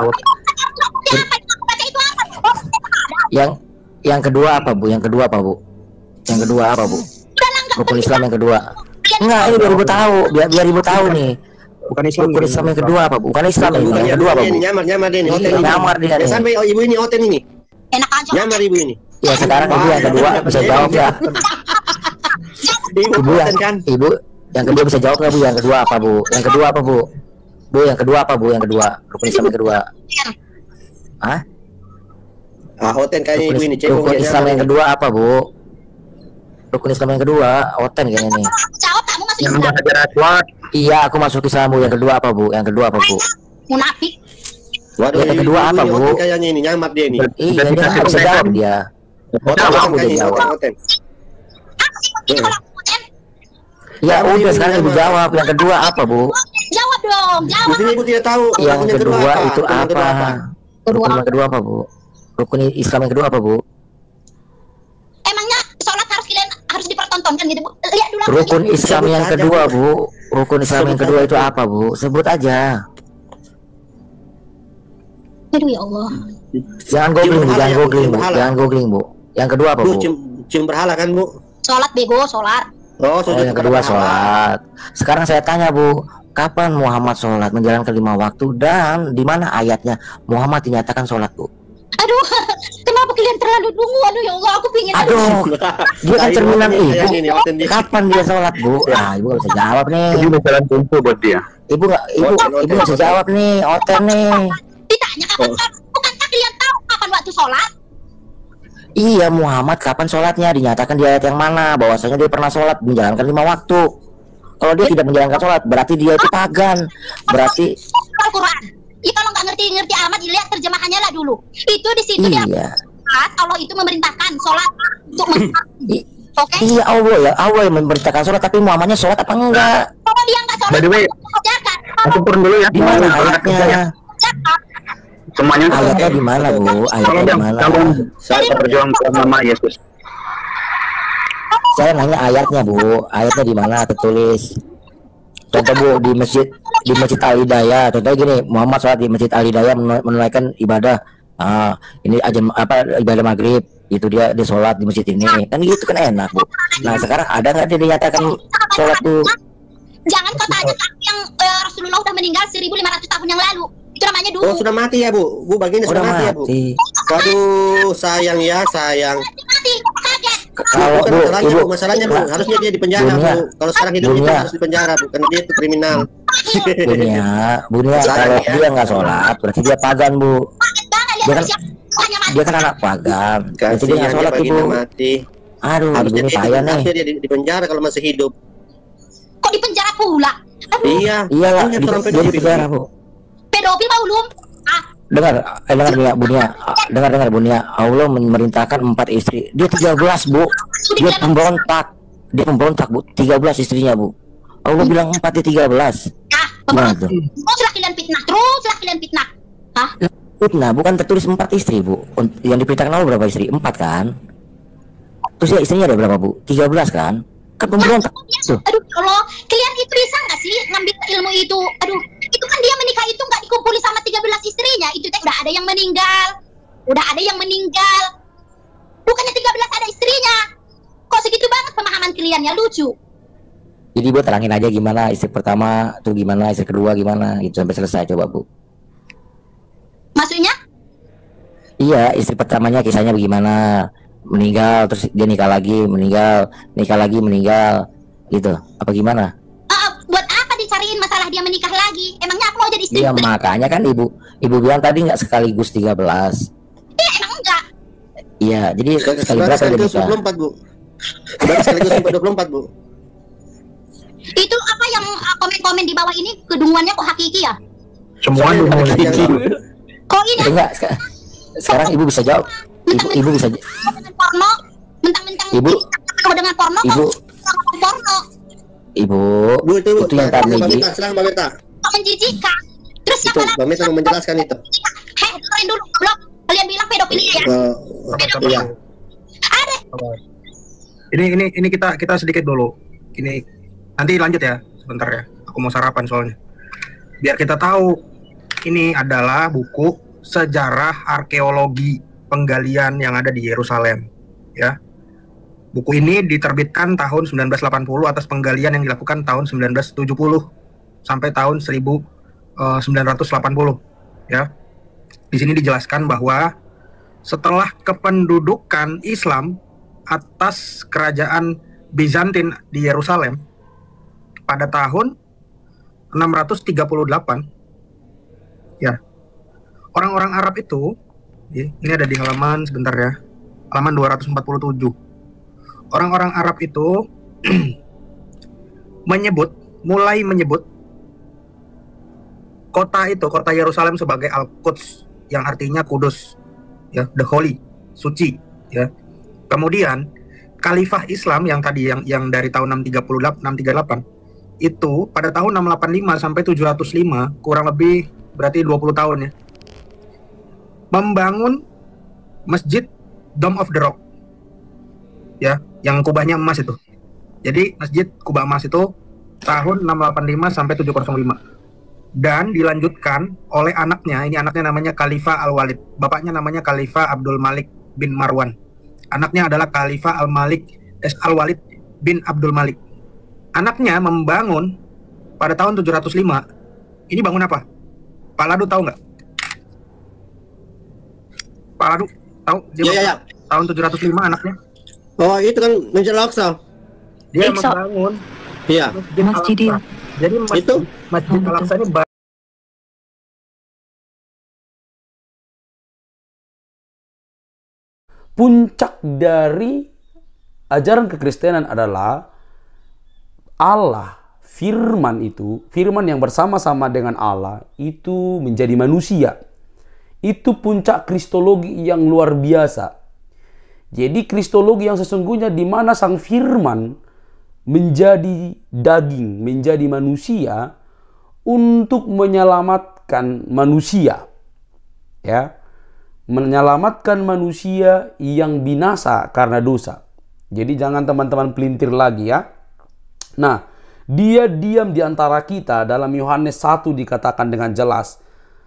Speaker 3: Baca itu apa? Oh,
Speaker 8: Yang yang kedua apa Bu? Yang kedua apa Bu? Yang kedua apa Bu? Rukun Islam yang kedua. Enggak, ini biar ibu tahu, biar biar ibu tahu nih.
Speaker 12: Bukan Islam.
Speaker 8: Rukun Islam yang kedua apa? Bukan Islam ini.
Speaker 2: Bukan,
Speaker 8: Yang
Speaker 2: ya,
Speaker 8: kedua apa,
Speaker 2: ini
Speaker 8: Bu?
Speaker 2: nyamar nyamar deh nih, hotel
Speaker 8: Iya,
Speaker 2: ini.
Speaker 8: nyamar dia
Speaker 2: Ya,
Speaker 8: nih.
Speaker 2: sampai oh, ibu ini hotel ini.
Speaker 3: Enak aja.
Speaker 2: Nyamar ibu ini.
Speaker 8: Ya sekarang ibu yang kedua bisa jawab ya.
Speaker 2: Ibu
Speaker 8: Ibu yang
Speaker 2: hotel kan.
Speaker 8: ibu yang kedua bisa jawab nggak Bu? Yang kedua apa Bu? Yang kedua apa Bu? Bu yang kedua apa Bu? Yang kedua rukun Islam yang kedua. Hah?
Speaker 2: Ah, hotel kayaknya
Speaker 8: Rukun,
Speaker 2: ibu ini cebong
Speaker 8: rukun
Speaker 2: ya,
Speaker 8: Islam
Speaker 2: nyamar.
Speaker 8: yang kedua apa Bu? Rukun Islam yang kedua, oten kayaknya nih.
Speaker 3: Jawab kamu masuk
Speaker 4: Yang
Speaker 3: Islam.
Speaker 4: Hajar Aswad.
Speaker 8: Iya, aku masuk Islam Bu. Yang kedua apa Bu? Yang kedua apa Bu?
Speaker 3: Munafik.
Speaker 2: Waduh,
Speaker 8: Yang
Speaker 2: ibu-
Speaker 8: kedua
Speaker 2: ibu
Speaker 8: apa,
Speaker 2: ini
Speaker 8: Bu?
Speaker 2: hotel kayaknya ini nyamar dia ini.
Speaker 8: Iya,
Speaker 4: Dan
Speaker 8: dia
Speaker 4: dikasih
Speaker 8: nggak bisa
Speaker 4: telepon.
Speaker 8: jawab dia.
Speaker 2: Hotel
Speaker 8: Tahu
Speaker 2: hotel
Speaker 8: aku dia
Speaker 2: kayaknya
Speaker 8: jawab.
Speaker 2: hotel hotel.
Speaker 3: Aku sih kunci kalau aku hotel.
Speaker 8: Ya
Speaker 2: Tahu
Speaker 8: udah
Speaker 2: ibu
Speaker 8: sekarang ibu
Speaker 2: nyamar.
Speaker 8: jawab. Yang kedua apa Bu?
Speaker 3: Jawab dong, jawab.
Speaker 2: Mestinya ibu tidak tahu.
Speaker 8: Yang
Speaker 2: Rukun
Speaker 8: kedua itu
Speaker 2: Rukun yang kedua
Speaker 8: apa? Rukun yang kedua apa Bu? Rukun Islam yang kedua apa Bu?
Speaker 3: Emangnya sholat harus kalian harus dipertontonkan gitu, Bu? Lihat dulu.
Speaker 8: Rukun Islam
Speaker 2: Sebut
Speaker 8: yang
Speaker 2: aja,
Speaker 8: kedua
Speaker 2: Bu.
Speaker 8: Bu. Rukun Islam yang
Speaker 2: Sebut
Speaker 8: kedua
Speaker 2: aja,
Speaker 8: itu
Speaker 2: Bu.
Speaker 8: apa Bu? Sebut aja.
Speaker 3: Aduh ya Allah.
Speaker 8: Jangan googling Bu,
Speaker 2: berhala
Speaker 8: jangan
Speaker 2: ya, Bu,
Speaker 8: googling
Speaker 2: cium
Speaker 8: Bu,
Speaker 2: berhala.
Speaker 8: jangan googling Bu. Yang kedua apa
Speaker 2: Bu,
Speaker 8: Bu?
Speaker 2: cium, cium berhala kan Bu?
Speaker 3: Sholat bego, sholat.
Speaker 2: Oh,
Speaker 8: Oh,
Speaker 2: sujud
Speaker 8: yang
Speaker 2: kepada
Speaker 8: kedua
Speaker 2: berhala.
Speaker 8: sholat. Sekarang saya tanya Bu, kapan Muhammad sholat menjalankan lima waktu dan di mana ayatnya Muhammad dinyatakan sholat Bu?
Speaker 3: Aduh, kenapa kalian terlalu dungu? Aduh ya Allah, aku pingin.
Speaker 8: Aduh, dia kan
Speaker 2: Ayo,
Speaker 8: cerminan
Speaker 2: ini,
Speaker 8: ibu.
Speaker 2: ini, hotel dia.
Speaker 8: Kapan dia sholat Bu? Nah, ibu nggak bisa jawab nih.
Speaker 4: Jadi jalan pintu buat dia.
Speaker 8: Ibu nggak, ibu,
Speaker 2: Hotel,
Speaker 8: ibu
Speaker 2: hotel,
Speaker 8: nggak bisa
Speaker 2: hotel.
Speaker 8: jawab nih, hotel nih.
Speaker 3: Ditanya kapan
Speaker 2: Oh.
Speaker 3: sholat? Bukankah kalian tahu kapan waktu sholat?
Speaker 8: Iya, Muhammad kapan sholatnya? Dinyatakan di ayat yang mana? Bahwasanya dia pernah sholat menjalankan lima waktu. Kalau dia tidak menjalankan sholat, berarti dia itu pagan. Berarti
Speaker 3: Al-Quran. Ya kalau nggak ngerti-ngerti amat, lihat terjemahannya lah dulu. Itu di situ dia
Speaker 8: iya,
Speaker 3: Allah itu memerintahkan sholat untuk mem-
Speaker 8: I-
Speaker 3: Oke?
Speaker 8: iya Allah ya, Allah yang memerintahkan sholat, tapi Muhammadnya sholat apa enggak?
Speaker 3: Kalau dia nggak sholat,
Speaker 4: By the way,
Speaker 3: kerjakan.
Speaker 4: aku turun dulu ya.
Speaker 8: Di mana ayatnya?
Speaker 4: Semuanya
Speaker 8: Ayatnya di mana Bu? Ayatnya
Speaker 4: Tolong
Speaker 8: di
Speaker 4: dong,
Speaker 8: mana?
Speaker 4: tolong saya berjuang buat nama Yesus.
Speaker 8: Saya nanya ayatnya Bu, ayatnya di mana tertulis? Contoh Bu, di masjid di masjid Al Hidayah. Contohnya gini, Muhammad sholat di masjid Al Hidayah menun- menunaikan ibadah. Ah, ini aja apa ibadah maghrib. Itu dia dia sholat di masjid ini. Kan gitu kan enak Bu. Nah sekarang ada nggak dia dinyatakan sholat Bu?
Speaker 3: Jangan kata aja yang eh, Rasulullah udah meninggal seribu lima ratus tahun yang lalu. Itu namanya dulu.
Speaker 2: Oh, sudah mati ya Bu? Bu, bagiannya
Speaker 8: Udah
Speaker 2: sudah mati ya Bu?
Speaker 8: mati.
Speaker 2: Waduh, sayang ya, sayang.
Speaker 3: Mati, kaget.
Speaker 8: Kalau
Speaker 2: Bukan
Speaker 8: Bu,
Speaker 2: masalahnya
Speaker 8: ibu
Speaker 2: Bu, masalahnya Bu, harusnya dia di penjara
Speaker 8: Bunia.
Speaker 2: Bu. Kalau sekarang hidupnya
Speaker 8: Bunia.
Speaker 2: dia harus di penjara Bu, karena dia itu kriminal.
Speaker 8: Bunia, Bunia
Speaker 2: Sayang
Speaker 8: kalau
Speaker 2: ya.
Speaker 8: dia nggak sholat, berarti dia pagan Bu.
Speaker 3: Kaget banget lihat
Speaker 8: Dia kan-
Speaker 3: siapa. Bukannya mati.
Speaker 8: Dia kan anak pagan. Berarti dia
Speaker 2: Kasihan
Speaker 8: nggak
Speaker 2: dia
Speaker 8: sholat tuh Bu.
Speaker 2: bagiannya mati.
Speaker 8: Aduh, ibu
Speaker 2: Harusnya
Speaker 8: ini
Speaker 2: dia,
Speaker 8: payah nih.
Speaker 2: harusnya dia di, di penjara kalau masih hidup.
Speaker 3: Kok di penjara pula? Aduh,
Speaker 2: Iya.
Speaker 8: Iya lah,
Speaker 2: Banyak
Speaker 8: di,
Speaker 2: orang
Speaker 8: dia di
Speaker 2: pedofil.
Speaker 8: penjara Bu.
Speaker 3: pedofil mau belum? Ah,
Speaker 8: Dengar, eh, dengar Bunia, Bunia, dengar dengar Bunia. Allah memerintahkan empat istri. Dia tiga belas Bu. Dia pemberontak. Dia pemberontak Bu. tiga belas istrinya Bu. Allah bilang empat dia tiga belas.
Speaker 3: ah,
Speaker 8: Gimana tuh?
Speaker 3: teruslah kalian fitnah, teruslah kalian fitnah. Hah?
Speaker 8: Fitnah bukan tertulis empat istri Bu. Unt- Yang diperintahkan Allah berapa istri? Empat kan? Terus ya istrinya ada berapa Bu? tiga belas kan? Kan pemberontak. Tuh.
Speaker 3: Aduh, ya Allah, kalian itu bisa nggak sih ngambil ilmu itu? Aduh, itu kan dia menikah itu nggak dikumpuli sama tiga belas istrinya. Itu teh udah ada yang meninggal, udah ada yang meninggal. Bukannya tiga belas ada istrinya. Kok segitu banget pemahaman kalian ya, lucu.
Speaker 8: Jadi Bu terangin aja gimana istri pertama tuh gimana, istri kedua gimana gitu sampai selesai coba Bu.
Speaker 3: Maksudnya?
Speaker 8: Iya, istri pertamanya kisahnya bagaimana? Meninggal terus dia nikah lagi, meninggal, nikah lagi, meninggal gitu. Apa gimana?
Speaker 3: Ah, buat apa dicariin masalah dia menikah lagi? Emangnya aku mau jadi istri?
Speaker 8: Iya, makanya kan Ibu Ibu bilang tadi nggak sekaligus tiga belas.
Speaker 3: Iya, emang enggak.
Speaker 8: Iya, jadi
Speaker 2: Sekali
Speaker 8: sekali berapa dia
Speaker 2: sekaligus
Speaker 8: nikah?
Speaker 2: dua puluh empat Bu. Berarti sekaligus dua puluh empat Bu.
Speaker 3: Itu apa yang ah, komen-komen di bawah ini kedunguannya kok hakiki ya?
Speaker 4: Semua
Speaker 2: Saya
Speaker 4: dulu.
Speaker 2: ada yang-
Speaker 3: Kok ini
Speaker 8: Enggak, seka- sekarang Ibu bisa jawab. Ibu Ibu bisa j-
Speaker 3: dengan porno, mentang-mentang
Speaker 8: Ibu.
Speaker 3: kalau dengan porno kok
Speaker 8: Ibu
Speaker 3: ngomong porno,
Speaker 8: Ibu
Speaker 2: Bu, itu
Speaker 8: itu yang
Speaker 2: Mbak
Speaker 8: tadi
Speaker 2: Mita, silakan Mbak Mita.
Speaker 3: kok menjijikan. Terus
Speaker 2: Itu
Speaker 3: siapa lagi?
Speaker 2: Mbak Mita mau menjelaskan itu.
Speaker 3: Heh, dengerin dulu, belum. Kalian bilang pedofilia ya?
Speaker 2: Oh, iya.
Speaker 3: Ada.
Speaker 12: Ini ini ini kita kita sedikit dulu. Ini nanti lanjut ya, sebentar ya. Aku mau sarapan soalnya. Biar kita tahu ini adalah buku sejarah arkeologi penggalian yang ada di Yerusalem, ya. Buku ini diterbitkan tahun sembilan belas delapan puluh atas penggalian yang dilakukan tahun sembilan belas tujuh puluh. sampai tahun seribu sembilan ratus delapan puluh ya. Di sini dijelaskan bahwa setelah kependudukan Islam atas kerajaan Bizantin di Yerusalem pada tahun enam ratus tiga puluh delapan ya, orang-orang Arab itu, ya, ini ada di halaman sebentar ya, halaman dua ratus empat puluh tujuh. Orang-orang Arab itu menyebut, mulai menyebut kota itu, kota Yerusalem sebagai Al-Quds, yang artinya kudus, ya, the holy, suci, ya. Kemudian Khalifah Islam yang tadi yang yang dari tahun enam tiga delapan itu pada tahun enam delapan lima sampai tujuh ratus lima, kurang lebih berarti dua puluh tahun ya, membangun Masjid Dome of the Rock, ya, yang kubahnya emas itu. Jadi Masjid Kubah Emas itu tahun enam delapan lima sampai tujuh nol lima, dan dilanjutkan oleh anaknya. Ini anaknya namanya Khalifah Al-Walid, bapaknya namanya Khalifah Abdul Malik bin Marwan, anaknya adalah Khalifah Al-Malik Al-Walid bin Abdul Malik. Anaknya membangun pada tahun tujuh ratus lima. Ini bangun apa? Pak Ladu tahu nggak? Pak Ladu tahu? Dia
Speaker 2: ya, ya, ya.
Speaker 12: Tahun tujuh ratus lima anaknya.
Speaker 2: Oh, itu kan Masjid Al-Aqsa.
Speaker 12: Dia
Speaker 2: Iksa.
Speaker 12: membangun
Speaker 2: Iya.
Speaker 12: Masjid Al-Aqsa. Jadi masjid,
Speaker 2: itu
Speaker 12: Masjid Al-Aqsa ini
Speaker 1: puncak dari ajaran kekristenan adalah Allah, firman itu, firman yang bersama-sama dengan Allah itu menjadi manusia. Itu puncak kristologi yang luar biasa. Jadi kristologi yang sesungguhnya di mana sang firman menjadi daging, menjadi manusia untuk menyelamatkan manusia. Ya. Menyelamatkan manusia yang binasa karena dosa. Jadi jangan teman-teman pelintir lagi ya. Nah, dia diam di antara kita. Dalam Yohanes satu dikatakan dengan jelas,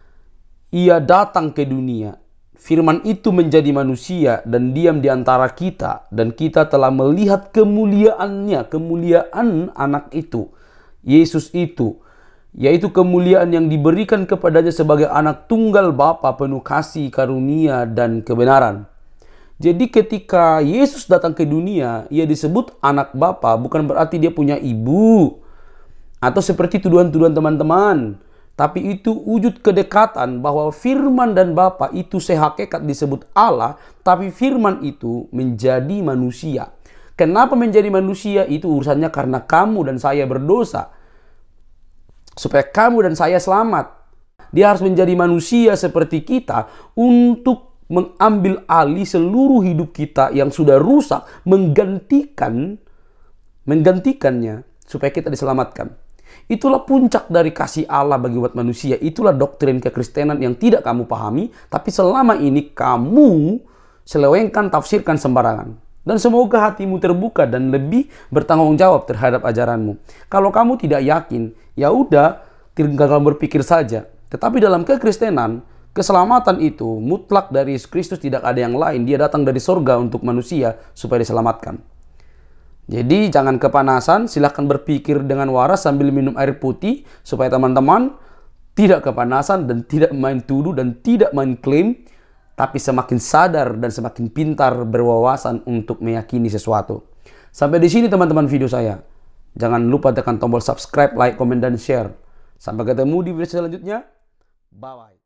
Speaker 1: ia datang ke dunia, firman itu menjadi manusia dan diam di antara kita, dan kita telah melihat kemuliaannya, kemuliaan anak itu, Yesus itu, yaitu kemuliaan yang diberikan kepadanya sebagai anak tunggal Bapa penuh kasih, karunia, dan kebenaran. Jadi ketika Yesus datang ke dunia, ia disebut anak Bapa, bukan berarti dia punya ibu, atau seperti tuduhan-tuduhan teman-teman. Tapi itu wujud kedekatan bahwa firman dan Bapa itu sehakikat disebut Allah, tapi firman itu menjadi manusia. Kenapa menjadi manusia? Itu urusannya karena kamu dan saya berdosa. Supaya kamu dan saya selamat. Dia harus menjadi manusia seperti kita untuk mengambil alih seluruh hidup kita yang sudah rusak, menggantikan menggantikannya supaya kita diselamatkan. Itulah puncak dari kasih Allah bagi umat manusia. Itulah doktrin kekristenan yang tidak kamu pahami, tapi selama ini kamu selewengkan, tafsirkan sembarangan. Dan semoga hatimu terbuka dan lebih bertanggung jawab terhadap ajaranmu. Kalau kamu tidak yakin, ya udah, tinggal kamu berpikir saja. Tetapi dalam kekristenan, keselamatan itu mutlak dari Yesus Kristus, tidak ada yang lain. Dia datang dari surga untuk manusia supaya diselamatkan. Jadi jangan kepanasan, silahkan berpikir dengan waras sambil minum air putih supaya teman-teman tidak kepanasan dan tidak main tuduh dan tidak main klaim, tapi semakin sadar dan semakin pintar berwawasan untuk meyakini sesuatu. Sampai di sini teman-teman video saya. Jangan lupa tekan tombol subscribe, like, komen, dan share. Sampai ketemu di video selanjutnya. Bye-bye.